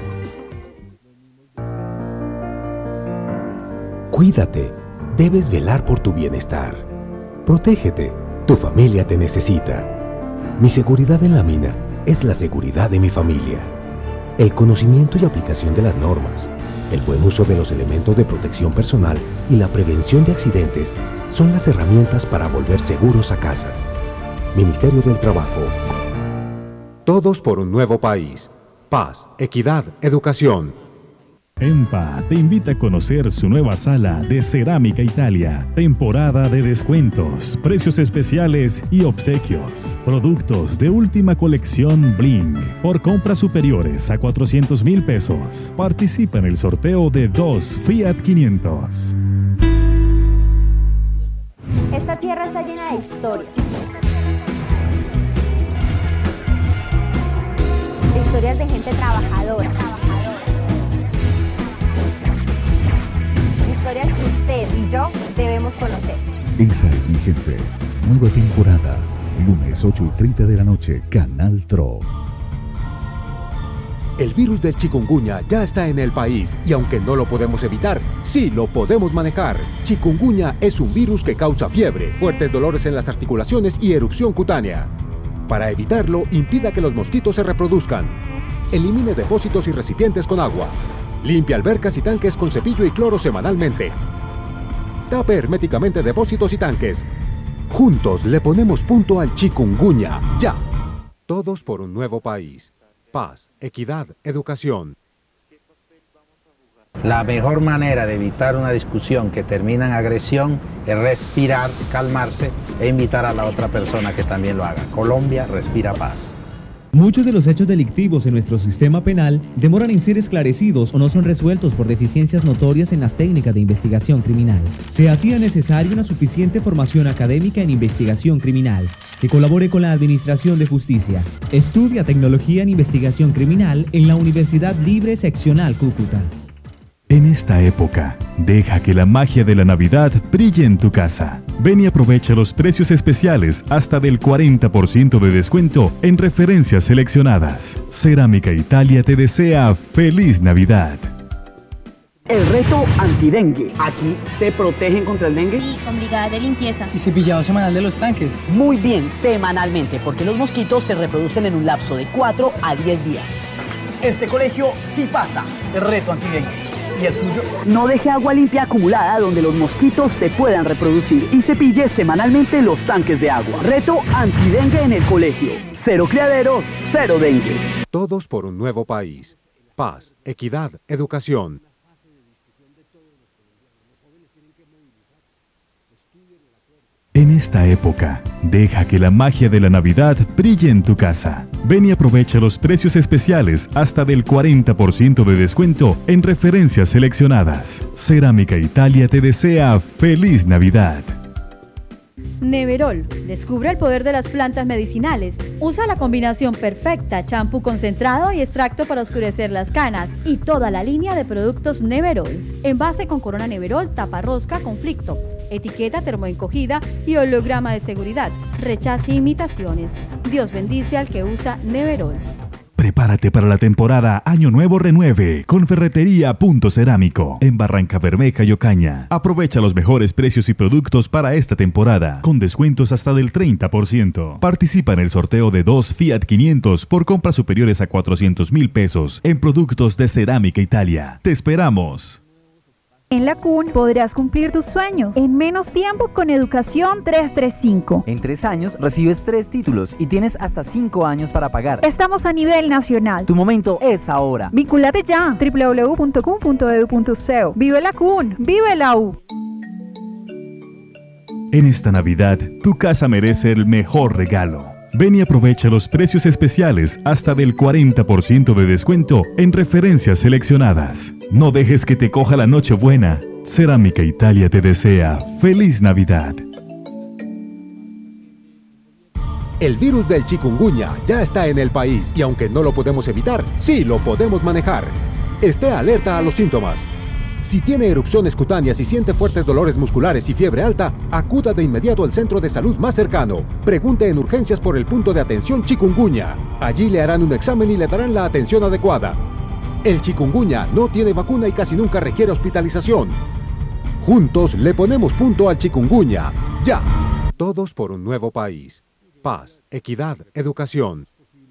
Cuídate, debes velar por tu bienestar. Protégete, tu familia te necesita. Mi seguridad en la mina es la seguridad de mi familia. El conocimiento y aplicación de las normas, el buen uso de los elementos de protección personal y la prevención de accidentes son las herramientas para volver seguros a casa. Ministerio del Trabajo. Todos por un nuevo país. Paz, equidad, educación. EMPA te invita a conocer su nueva sala de Cerámica Italia. Temporada de descuentos, precios especiales y obsequios. Productos de última colección Bling por compras superiores a cuatrocientos mil pesos. Participa en el sorteo de dos Fiat quinientos. Esta tierra está llena de historias. De historias de gente trabajadora. Historias que usted y yo debemos conocer. Esa es mi gente. Nueva temporada. Lunes ocho y treinta de la noche. Canal Tro. El virus del chikungunya ya está en el país y aunque no lo podemos evitar, sí lo podemos manejar. Chikungunya es un virus que causa fiebre, fuertes dolores en las articulaciones y erupción cutánea. Para evitarlo, impida que los mosquitos se reproduzcan. Elimine depósitos y recipientes con agua. Limpia albercas y tanques con cepillo y cloro semanalmente. Tape herméticamente depósitos y tanques. Juntos le ponemos punto al chikungunya. ¡Ya! Todos por un nuevo país. Paz, equidad, educación. La mejor manera de evitar una discusión que termina en agresión es respirar, calmarse e invitar a la otra persona que también lo haga. Colombia respira paz. Muchos de los hechos delictivos en nuestro sistema penal demoran en ser esclarecidos o no son resueltos por deficiencias notorias en las técnicas de investigación criminal. Se hacía necesaria una suficiente formación académica en investigación criminal que colabore con la Administración de Justicia. Estudia Tecnología en Investigación Criminal en la Universidad Libre Seccional Cúcuta. En esta época, deja que la magia de la Navidad brille en tu casa. Ven y aprovecha los precios especiales hasta del cuarenta por ciento de descuento en referencias seleccionadas. Cerámica Italia te desea ¡Feliz Navidad! El reto antidengue. Aquí se protegen contra el dengue. Y con brigada de limpieza. Y cepillado semanal de los tanques. Muy bien, semanalmente, porque los mosquitos se reproducen en un lapso de cuatro a diez días. Este colegio sí pasa el reto antidengue. ¿Y el suyo? No deje agua limpia acumulada donde los mosquitos se puedan reproducir y cepille semanalmente los tanques de agua. Reto antidengue en el colegio. Cero criaderos, cero dengue. Todos por un nuevo país. Paz, equidad, educación. En esta época, deja que la magia de la Navidad brille en tu casa. Ven y aprovecha los precios especiales hasta del cuarenta por ciento de descuento en referencias seleccionadas. Cerámica Italia te desea ¡Feliz Navidad! Neverol. Descubre el poder de las plantas medicinales. Usa la combinación perfecta, champú concentrado y extracto para oscurecer las canas y toda la línea de productos Neverol. Envase con corona Neverol, taparrosca, conflicto, etiqueta termoencogida y holograma de seguridad. Rechace imitaciones. Dios bendice al que usa Neverol. Prepárate para la temporada Año Nuevo Renueve con Ferretería Punto Cerámico en Barranca Bermeja y Ocaña. Aprovecha los mejores precios y productos para esta temporada con descuentos hasta del treinta por ciento. Participa en el sorteo de dos Fiat quinientos por compras superiores a cuatrocientos mil pesos en productos de Cerámica Italia. Te esperamos. En la C U N podrás cumplir tus sueños en menos tiempo con Educación trescientos treinta y cinco. En tres años recibes tres títulos y tienes hasta cinco años para pagar. Estamos a nivel nacional. Tu momento es ahora. Vinculate ya. doble u doble u doble u punto c u n punto e d u punto c o. Vive la C U N. Vive la U. En esta Navidad, tu casa merece el mejor regalo. Ven y aprovecha los precios especiales hasta del cuarenta por ciento de descuento en referencias seleccionadas. No dejes que te coja la Nochebuena. Cerámica Italia te desea ¡Feliz Navidad! El virus del chikungunya ya está en el país y aunque no lo podemos evitar, sí lo podemos manejar. Esté alerta a los síntomas. Si tiene erupciones cutáneas y siente fuertes dolores musculares y fiebre alta, acuda de inmediato al centro de salud más cercano. Pregunte en urgencias por el punto de atención chikungunya. Allí le harán un examen y le darán la atención adecuada. El chikungunya no tiene vacuna y casi nunca requiere hospitalización. Juntos le ponemos punto al chikungunya. ¡Ya! Todos por un nuevo país. Paz, equidad, educación.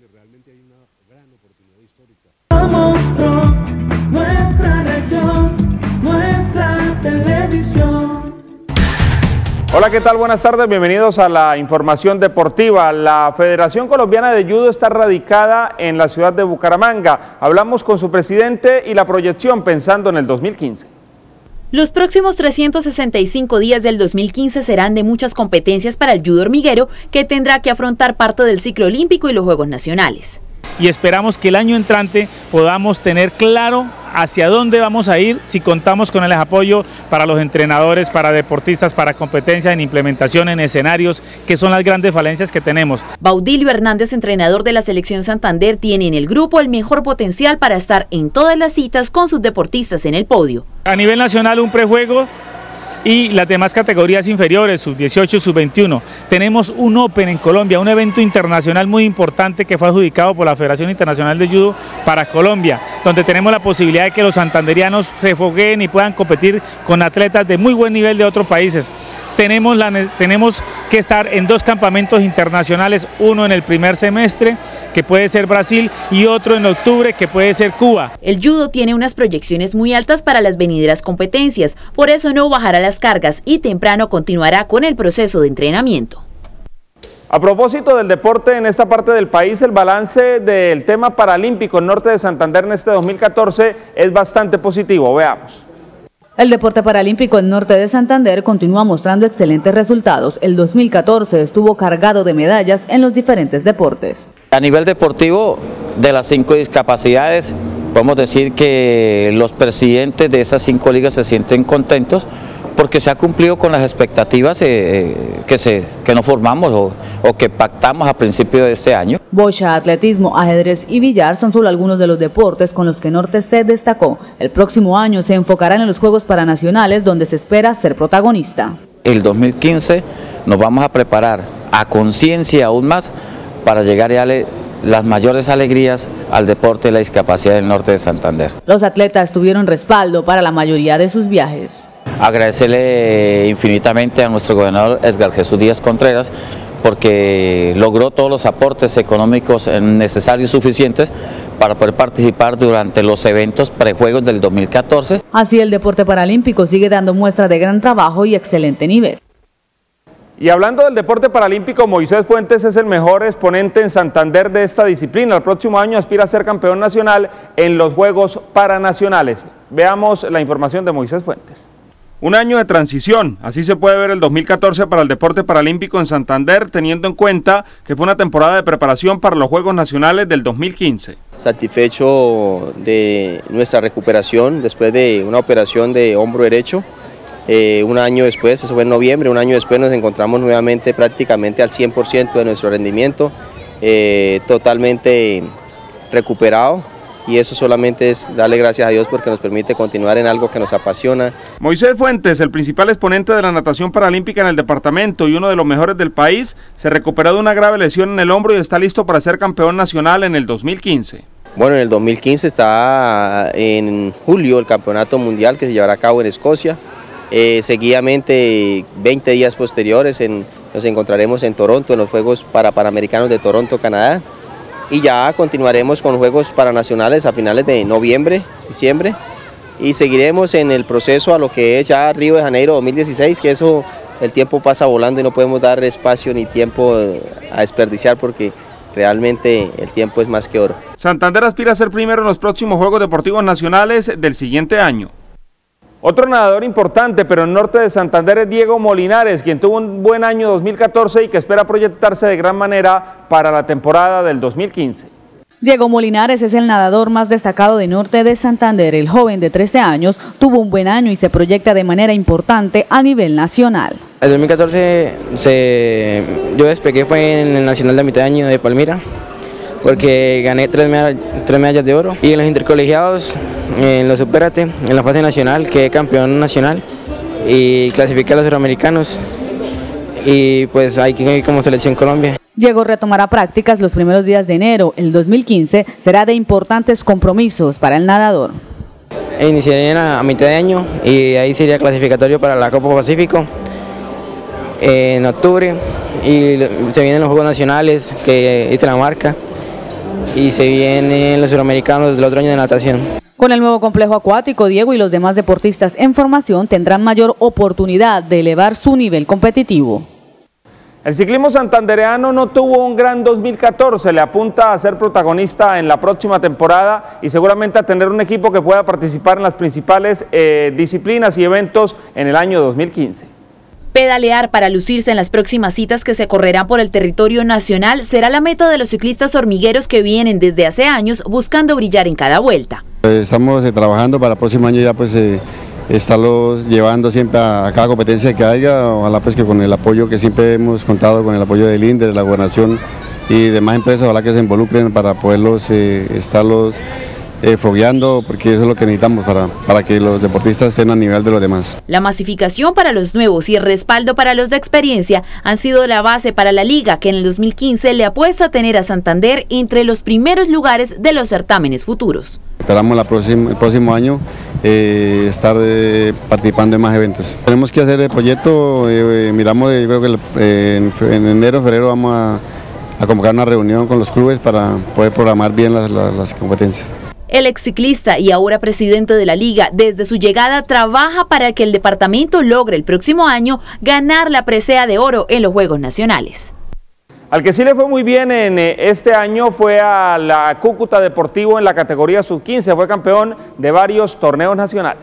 Mostró nuestra región, nuestra televisión. Hola, ¿qué tal? Buenas tardes, bienvenidos a la información deportiva. La Federación Colombiana de Judo está radicada en la ciudad de Bucaramanga. Hablamos con su presidente y la proyección pensando en el dos mil quince. Los próximos trescientos sesenta y cinco días del dos mil quince serán de muchas competencias para el judo hormiguero, que tendrá que afrontar parte del ciclo olímpico y los Juegos Nacionales. Y esperamos que el año entrante podamos tener claro hacia dónde vamos a ir si contamos con el apoyo para los entrenadores, para deportistas, para competencias en implementación en escenarios, que son las grandes falencias que tenemos. Baudilio Hernández, entrenador de la Selección Santander, tiene en el grupo el mejor potencial para estar en todas las citas con sus deportistas en el podio. A nivel nacional, un prejuego y las demás categorías inferiores, sub dieciocho y sub veintiuno. Tenemos un Open en Colombia, un evento internacional muy importante que fue adjudicado por la Federación Internacional de Judo para Colombia, donde tenemos la posibilidad de que los santanderianos se fogueen y puedan competir con atletas de muy buen nivel de otros países. Tenemos, la, tenemos que estar en dos campamentos internacionales, uno en el primer semestre, que puede ser Brasil, y otro en octubre, que puede ser Cuba. El judo tiene unas proyecciones muy altas para las venideras competencias, por eso no bajará las cargas y temprano continuará con el proceso de entrenamiento. A propósito del deporte en esta parte del país, el balance del tema paralímpico en Norte de Santander en este dos mil catorce es bastante positivo. Veamos. El deporte paralímpico en Norte de Santander continúa mostrando excelentes resultados. El dos mil catorce estuvo cargado de medallas en los diferentes deportes. A nivel deportivo, de las cinco discapacidades, podemos decir que los presidentes de esas cinco ligas se sienten contentos porque se ha cumplido con las expectativas eh, que, se, que nos formamos o, o que pactamos a principio de este año. Bocha, atletismo, ajedrez y billar son solo algunos de los deportes con los que Norte se destacó. El próximo año se enfocarán en los Juegos Paranacionales, donde se espera ser protagonista. El dos mil quince nos vamos a preparar a conciencia aún más para llegar a darle las mayores alegrías al deporte de la discapacidad del Norte de Santander. Los atletas tuvieron respaldo para la mayoría de sus viajes. Agradecerle infinitamente a nuestro gobernador Edgar Jesús Díaz Contreras porque logró todos los aportes económicos necesarios y suficientes para poder participar durante los eventos prejuegos del dos mil catorce. Así el deporte paralímpico sigue dando muestras de gran trabajo y excelente nivel. Y hablando del deporte paralímpico, Moisés Fuentes es el mejor exponente en Santander de esta disciplina. El próximo año aspira a ser campeón nacional en los Juegos Paranacionales. Veamos la información de Moisés Fuentes. Un año de transición, así se puede ver el dos mil catorce para el deporte paralímpico en Santander, teniendo en cuenta que fue una temporada de preparación para los Juegos Nacionales del dos mil quince. Satisfecho de nuestra recuperación después de una operación de hombro derecho. Eh, un año después, eso fue en noviembre, un año después nos encontramos nuevamente prácticamente al cien por ciento de nuestro rendimiento, eh, totalmente recuperado. y eso solamente es darle gracias a Dios porque nos permite continuar en algo que nos apasiona. Moisés Fuentes, el principal exponente de la natación paralímpica en el departamento y uno de los mejores del país, se recuperó de una grave lesión en el hombro y está listo para ser campeón nacional en el dos mil quince. Bueno, en el dos mil quince está en julio el campeonato mundial que se llevará a cabo en Escocia. Eh, seguidamente, veinte días posteriores, en, nos encontraremos en Toronto, en los Juegos para Panamericanos de Toronto, Canadá. Y ya continuaremos con Juegos Paranacionales a finales de noviembre, diciembre. Y seguiremos en el proceso a lo que es ya Río de Janeiro dos mil dieciséis, que eso el tiempo pasa volando y no podemos dar espacio ni tiempo a desperdiciar porque realmente el tiempo es más que oro. Santander aspira a ser primero en los próximos Juegos Deportivos Nacionales del siguiente año. Otro nadador importante, pero en el norte de Santander, es Diego Molinares, quien tuvo un buen año dos mil catorce y que espera proyectarse de gran manera para la temporada del dos mil quince. Diego Molinares es el nadador más destacado de norte de Santander. El joven de trece años tuvo un buen año y se proyecta de manera importante a nivel nacional. El dos mil catorce se, yo despegué fue en el Nacional de mitad de año de Palmira, porque gané tres, medall tres medallas de oro, y en los intercolegiados, en los Supérate, en la fase nacional, quedé campeón nacional y clasifiqué a los suramericanos, y pues ahí quedé como selección Colombia. Diego retomará prácticas los primeros días de enero. El dos mil quince será de importantes compromisos para el nadador. Iniciaré a mitad de año y ahí sería clasificatorio para la Copa Pacífico en octubre, y se vienen los Juegos Nacionales que hice la marca, y se vienen los suramericanos del otro año de natación. Con el nuevo complejo acuático, Diego y los demás deportistas en formación tendrán mayor oportunidad de elevar su nivel competitivo. El ciclismo santandereano no tuvo un gran dos mil catorce, le apunta a ser protagonista en la próxima temporada y seguramente a tener un equipo que pueda participar en las principales eh, disciplinas y eventos en el año dos mil quince. Pedalear para lucirse en las próximas citas que se correrán por el territorio nacional será la meta de los ciclistas hormigueros que vienen desde hace años buscando brillar en cada vuelta. Estamos eh, trabajando para el próximo año ya pues eh, estarlos llevando siempre a, a cada competencia que haya, ojalá pues que con el apoyo que siempre hemos contado, con el apoyo del INDER, de la Gobernación y demás empresas, ojalá que se involucren para poderlos eh, estarlos Eh, fogueando, porque eso es lo que necesitamos para, para que los deportistas estén a nivel de los demás. La masificación para los nuevos y el respaldo para los de experiencia han sido la base para la liga, que en el dos mil quince le apuesta a tener a Santander entre los primeros lugares de los certámenes futuros. Esperamos la próxima, el próximo año eh, estar eh, participando en más eventos. Tenemos que hacer el proyecto, eh, miramos, yo creo que eh, en, en enero, febrero vamos a, a convocar una reunión con los clubes para poder programar bien las, las, las competencias. El exciclista y ahora presidente de la liga, desde su llegada trabaja para que el departamento logre el próximo año ganar la presea de oro en los Juegos Nacionales. Al que sí le fue muy bien en este año fue a la Cúcuta Deportivo en la categoría sub quince, fue campeón de varios torneos nacionales.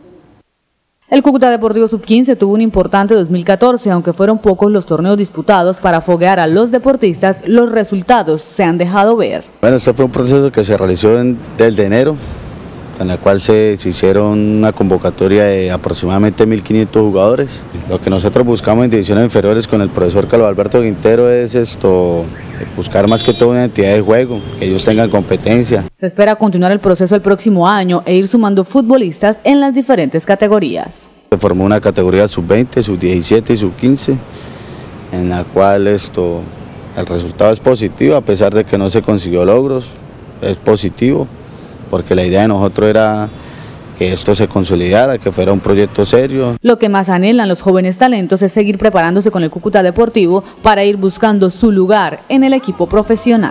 El Cúcuta Deportivo sub quince tuvo un importante dos mil catorce, aunque fueron pocos los torneos disputados para foguear a los deportistas, los resultados se han dejado ver. Bueno, este fue un proceso que se realizó en, desde enero, en el cual se, se hicieron una convocatoria de aproximadamente mil quinientos jugadores. Lo que nosotros buscamos en divisiones inferiores con el profesor Carlos Alberto Quintero es esto, buscar más que todo una entidad de juego, que ellos tengan competencia. Se espera continuar el proceso el próximo año e ir sumando futbolistas en las diferentes categorías. Se formó una categoría sub veinte, sub diecisiete y sub quince, en la cual esto, el resultado es positivo, a pesar de que no se consiguió logros, es positivo, porque la idea de nosotros era que esto se consolidara, que fuera un proyecto serio. Lo que más anhelan los jóvenes talentos es seguir preparándose con el Cúcuta Deportivo para ir buscando su lugar en el equipo profesional.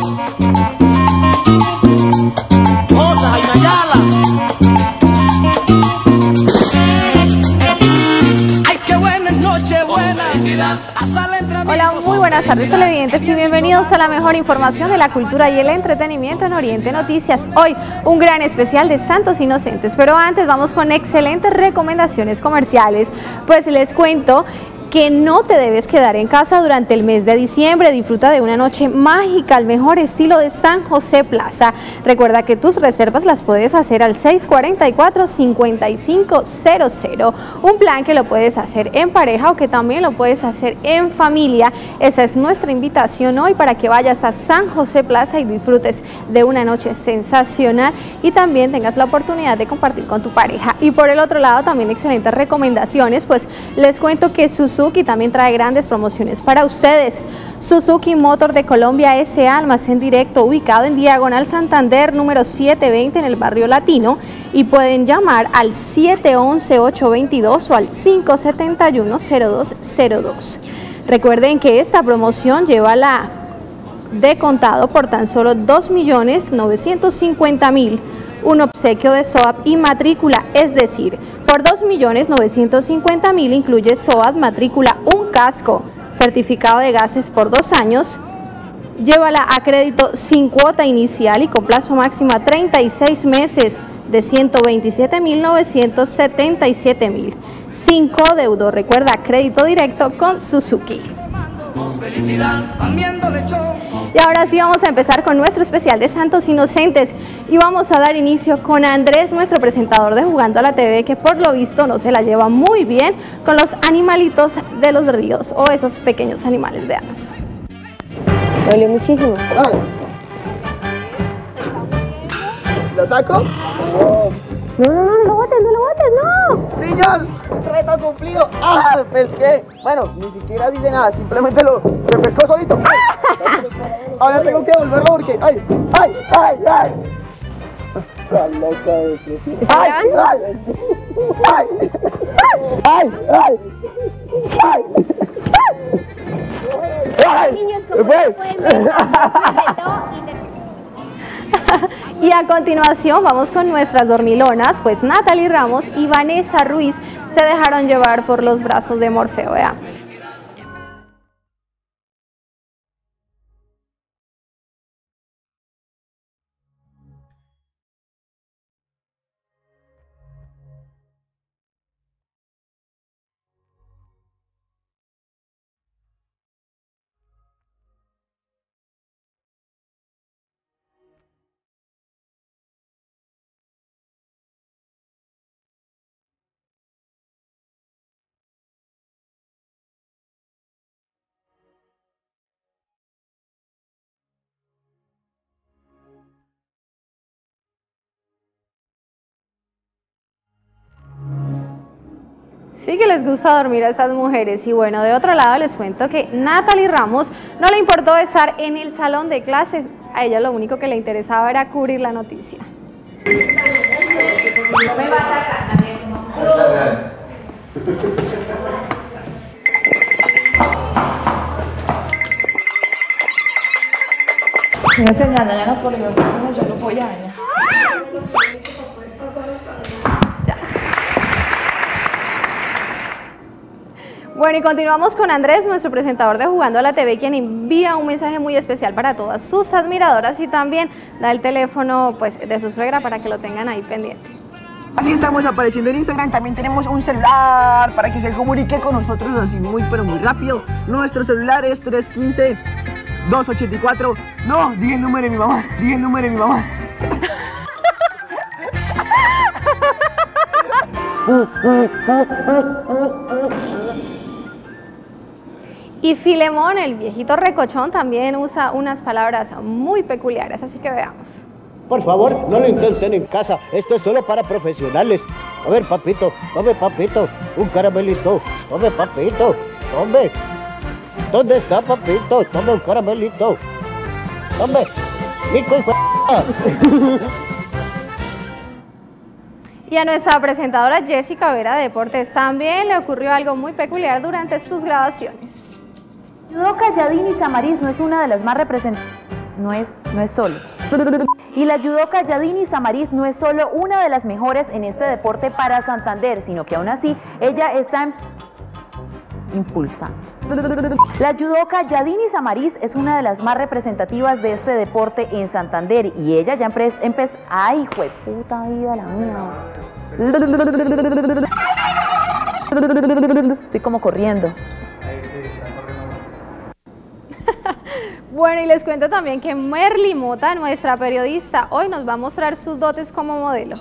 Hola, muy buenas tardes televidentes y bienvenidos a la mejor información de la cultura y el entretenimiento en Oriente Noticias. Hoy un gran especial de Santos Inocentes, pero antes vamos con excelentes recomendaciones comerciales. Pues les cuento que no te debes quedar en casa durante el mes de diciembre. Disfruta de una noche mágica al mejor estilo de San José Plaza. Recuerda que tus reservas las puedes hacer al seis cuatro cuatro, cinco cinco cero cero. Un plan que lo puedes hacer en pareja o que también lo puedes hacer en familia. Esa es nuestra invitación hoy para que vayas a San José Plaza y disfrutes de una noche sensacional y también tengas la oportunidad de compartir con tu pareja. Y por el otro lado también excelentes recomendaciones, pues les cuento que Suzuki también trae grandes promociones para ustedes. Suzuki Motor de Colombia S A, almacén directo ubicado en Diagonal Santander número setecientos veinte en el barrio Latino, y pueden llamar al siete once, ocho veintidós o al cinco setenta y uno, cero dos cero dos. Recuerden que esta promoción lleva la de contado por tan solo dos millones novecientos cincuenta mil, un obsequio de S O A T y matrícula, es decir, por dos millones novecientos cincuenta mil incluye S O A T, matrícula, un casco, certificado de gases por dos años, llévala a crédito sin cuota inicial y con plazo máximo a treinta y seis meses de ciento veintisiete mil novecientos setenta y siete mil, sin codeudo. Recuerda, crédito directo con Suzuki. Y ahora sí vamos a empezar con nuestro especial de Santos Inocentes y vamos a dar inicio con Andrés, nuestro presentador de Jugando a la T V, que por lo visto no se la lleva muy bien con los animalitos de los ríos o esos pequeños animales. Veamos. Duele muchísimo. ¿La saco? No, no, no, no lo botes, no lo botes, no. Niños, reto cumplido. Ah, pesqué. Bueno, ni siquiera dice nada, simplemente lo refrescó solito. Ahora tengo que devolverlo porque, ay, ay, ay, ay. La loca de ay, ay, ay, ay, ay, ay. Niños, como no pueden ver, y a continuación vamos con nuestras dormilonas, pues Natalie Ramos y Vanessa Ruiz se dejaron llevar por los brazos de Morfeo. Veamos. Sí que les gusta dormir a estas mujeres. Y bueno, de otro lado les cuento que Natalie Ramos no le importó estar en el salón de clases. A ella lo único que le interesaba era cubrir la noticia. No se llama, ya no por lo que yo no voy a. Bueno, y continuamos con Andrés, nuestro presentador de Jugando a la T V, quien envía un mensaje muy especial para todas sus admiradoras y también da el teléfono pues de su suegra para que lo tengan ahí pendiente. Así estamos apareciendo en Instagram, también tenemos un celular para que se comunique con nosotros así muy pero muy rápido. Nuestro celular es tres uno cinco, dos ocho cuatro, no, dije el número de mi mamá, dije el número de mi mamá. Y Filemón, el viejito recochón, también usa unas palabras muy peculiares, así que veamos. Por favor, no lo intenten en casa, esto es solo para profesionales. A ver, papito, tome, papito, un caramelito, tome, papito, tome. ¿Dónde está, papito? Tome un caramelito. Tome, Nico y Y a nuestra presentadora Jessica Vera de Deportes también le ocurrió algo muy peculiar durante sus grabaciones. Judoka Yadini Samaris no es una de las más representativas, no es, no es solo. Y la judoka Yadini Samaris no es solo una de las mejores en este deporte para Santander, sino que aún así ella está en... impulsando. La judoka Yadini Samaris es una de las más representativas de este deporte en Santander y ella ya empezó... ¡Ay, jueputa vida la mía! Estoy como corriendo. Bueno, y les cuento también que Merly Mota, nuestra periodista, hoy nos va a mostrar sus dotes como modelo.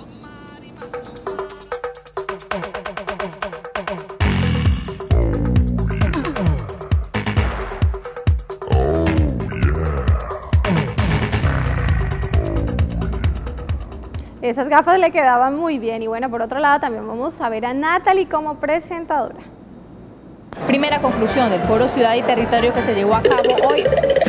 Esas gafas le quedaban muy bien y bueno, por otro lado también vamos a ver a Natalie como presentadora. Primera conclusión del Foro Ciudad y Territorio que se llevó a cabo hoy.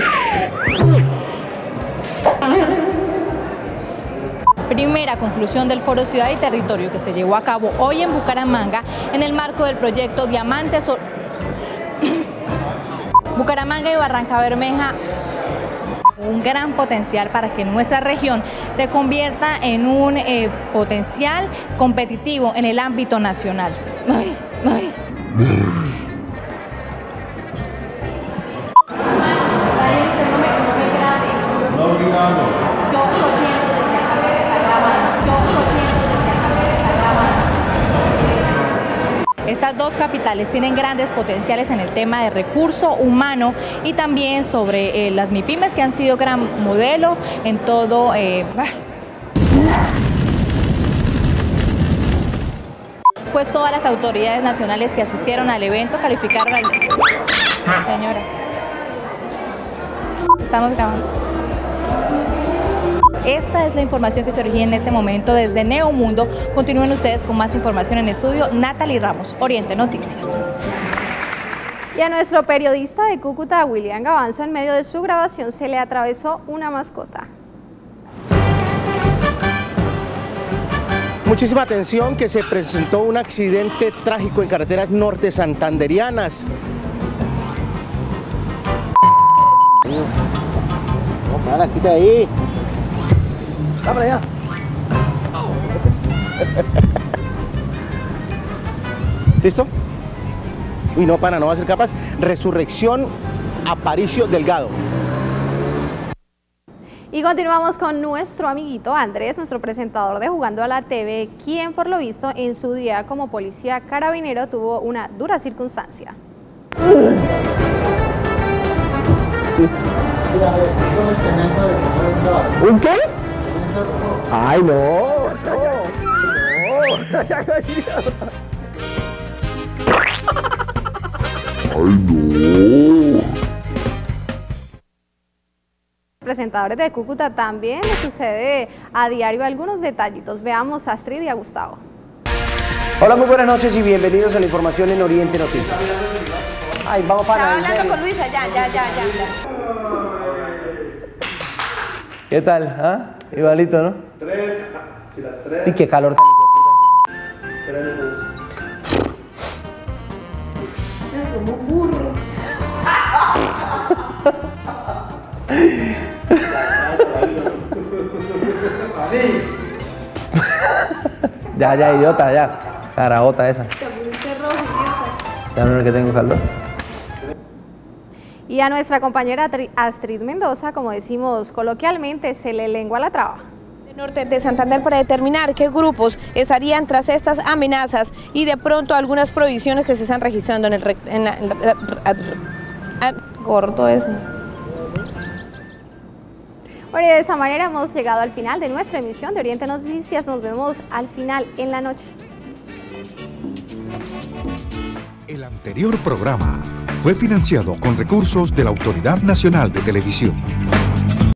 Primera conclusión del Foro Ciudad y Territorio que se llevó a cabo hoy en Bucaramanga en el marco del proyecto Diamantes Sol... Bucaramanga y Barranca Bermeja. Un gran potencial para que nuestra región se convierta en un eh, potencial competitivo en el ámbito nacional. Ay, ay. Estas dos capitales tienen grandes potenciales en el tema de recurso humano y también sobre eh, las MIPYMES que han sido gran modelo en todo. Eh, pues todas las autoridades nacionales que asistieron al evento calificaron al... Señora, estamos grabando. Esta es la información que se origina en este momento desde Neomundo. Continúen ustedes con más información en estudio. Natalie Ramos, Oriente Noticias. Y a nuestro periodista de Cúcuta, William Gavanzo, en medio de su grabación se le atravesó una mascota. Muchísima atención, que se presentó un accidente trágico en carreteras norte santanderianas. No, para, quita ahí. ¡Vámonos allá! ¿Listo? Uy, no, pana, no va a ser capaz. Resurrección Aparicio Delgado. Y continuamos con nuestro amiguito Andrés, nuestro presentador de Jugando a la T V, quien por lo visto en su día como policía carabinero tuvo una dura circunstancia. Sí. ¿Un qué? ¡Ay, no! ¡No! ¡No! ¡Ay, no! Presentadores de Cúcuta también les sucede a diario algunos detallitos. Veamos a Astrid y a Gustavo. Hola, muy buenas noches y bienvenidos a la información en Oriente Noticias. Ay, vamos para Estaba hablando con Luisa, ya, ya, ya, ya. ¿Qué tal? ¿Ah? Igualito, ¿no? Tres. Y las tres. Y qué calor tan hijo de puta. Tres. Como un burro. Ya, ya, idiota, ya. Carajota esa. Ya no es que tengo calor. Y a nuestra compañera Astrid Mendoza, como decimos coloquialmente, se le lengua la traba. De norte de Santander para determinar qué grupos estarían tras estas amenazas y de pronto algunas prohibiciones que se están registrando en el... En la, en la, ah, corto eso. Bueno, y de esa manera hemos llegado al final de nuestra emisión de Oriente Noticias. Nos vemos al final en la noche. El anterior programa fue financiado con recursos de la Autoridad Nacional de Televisión.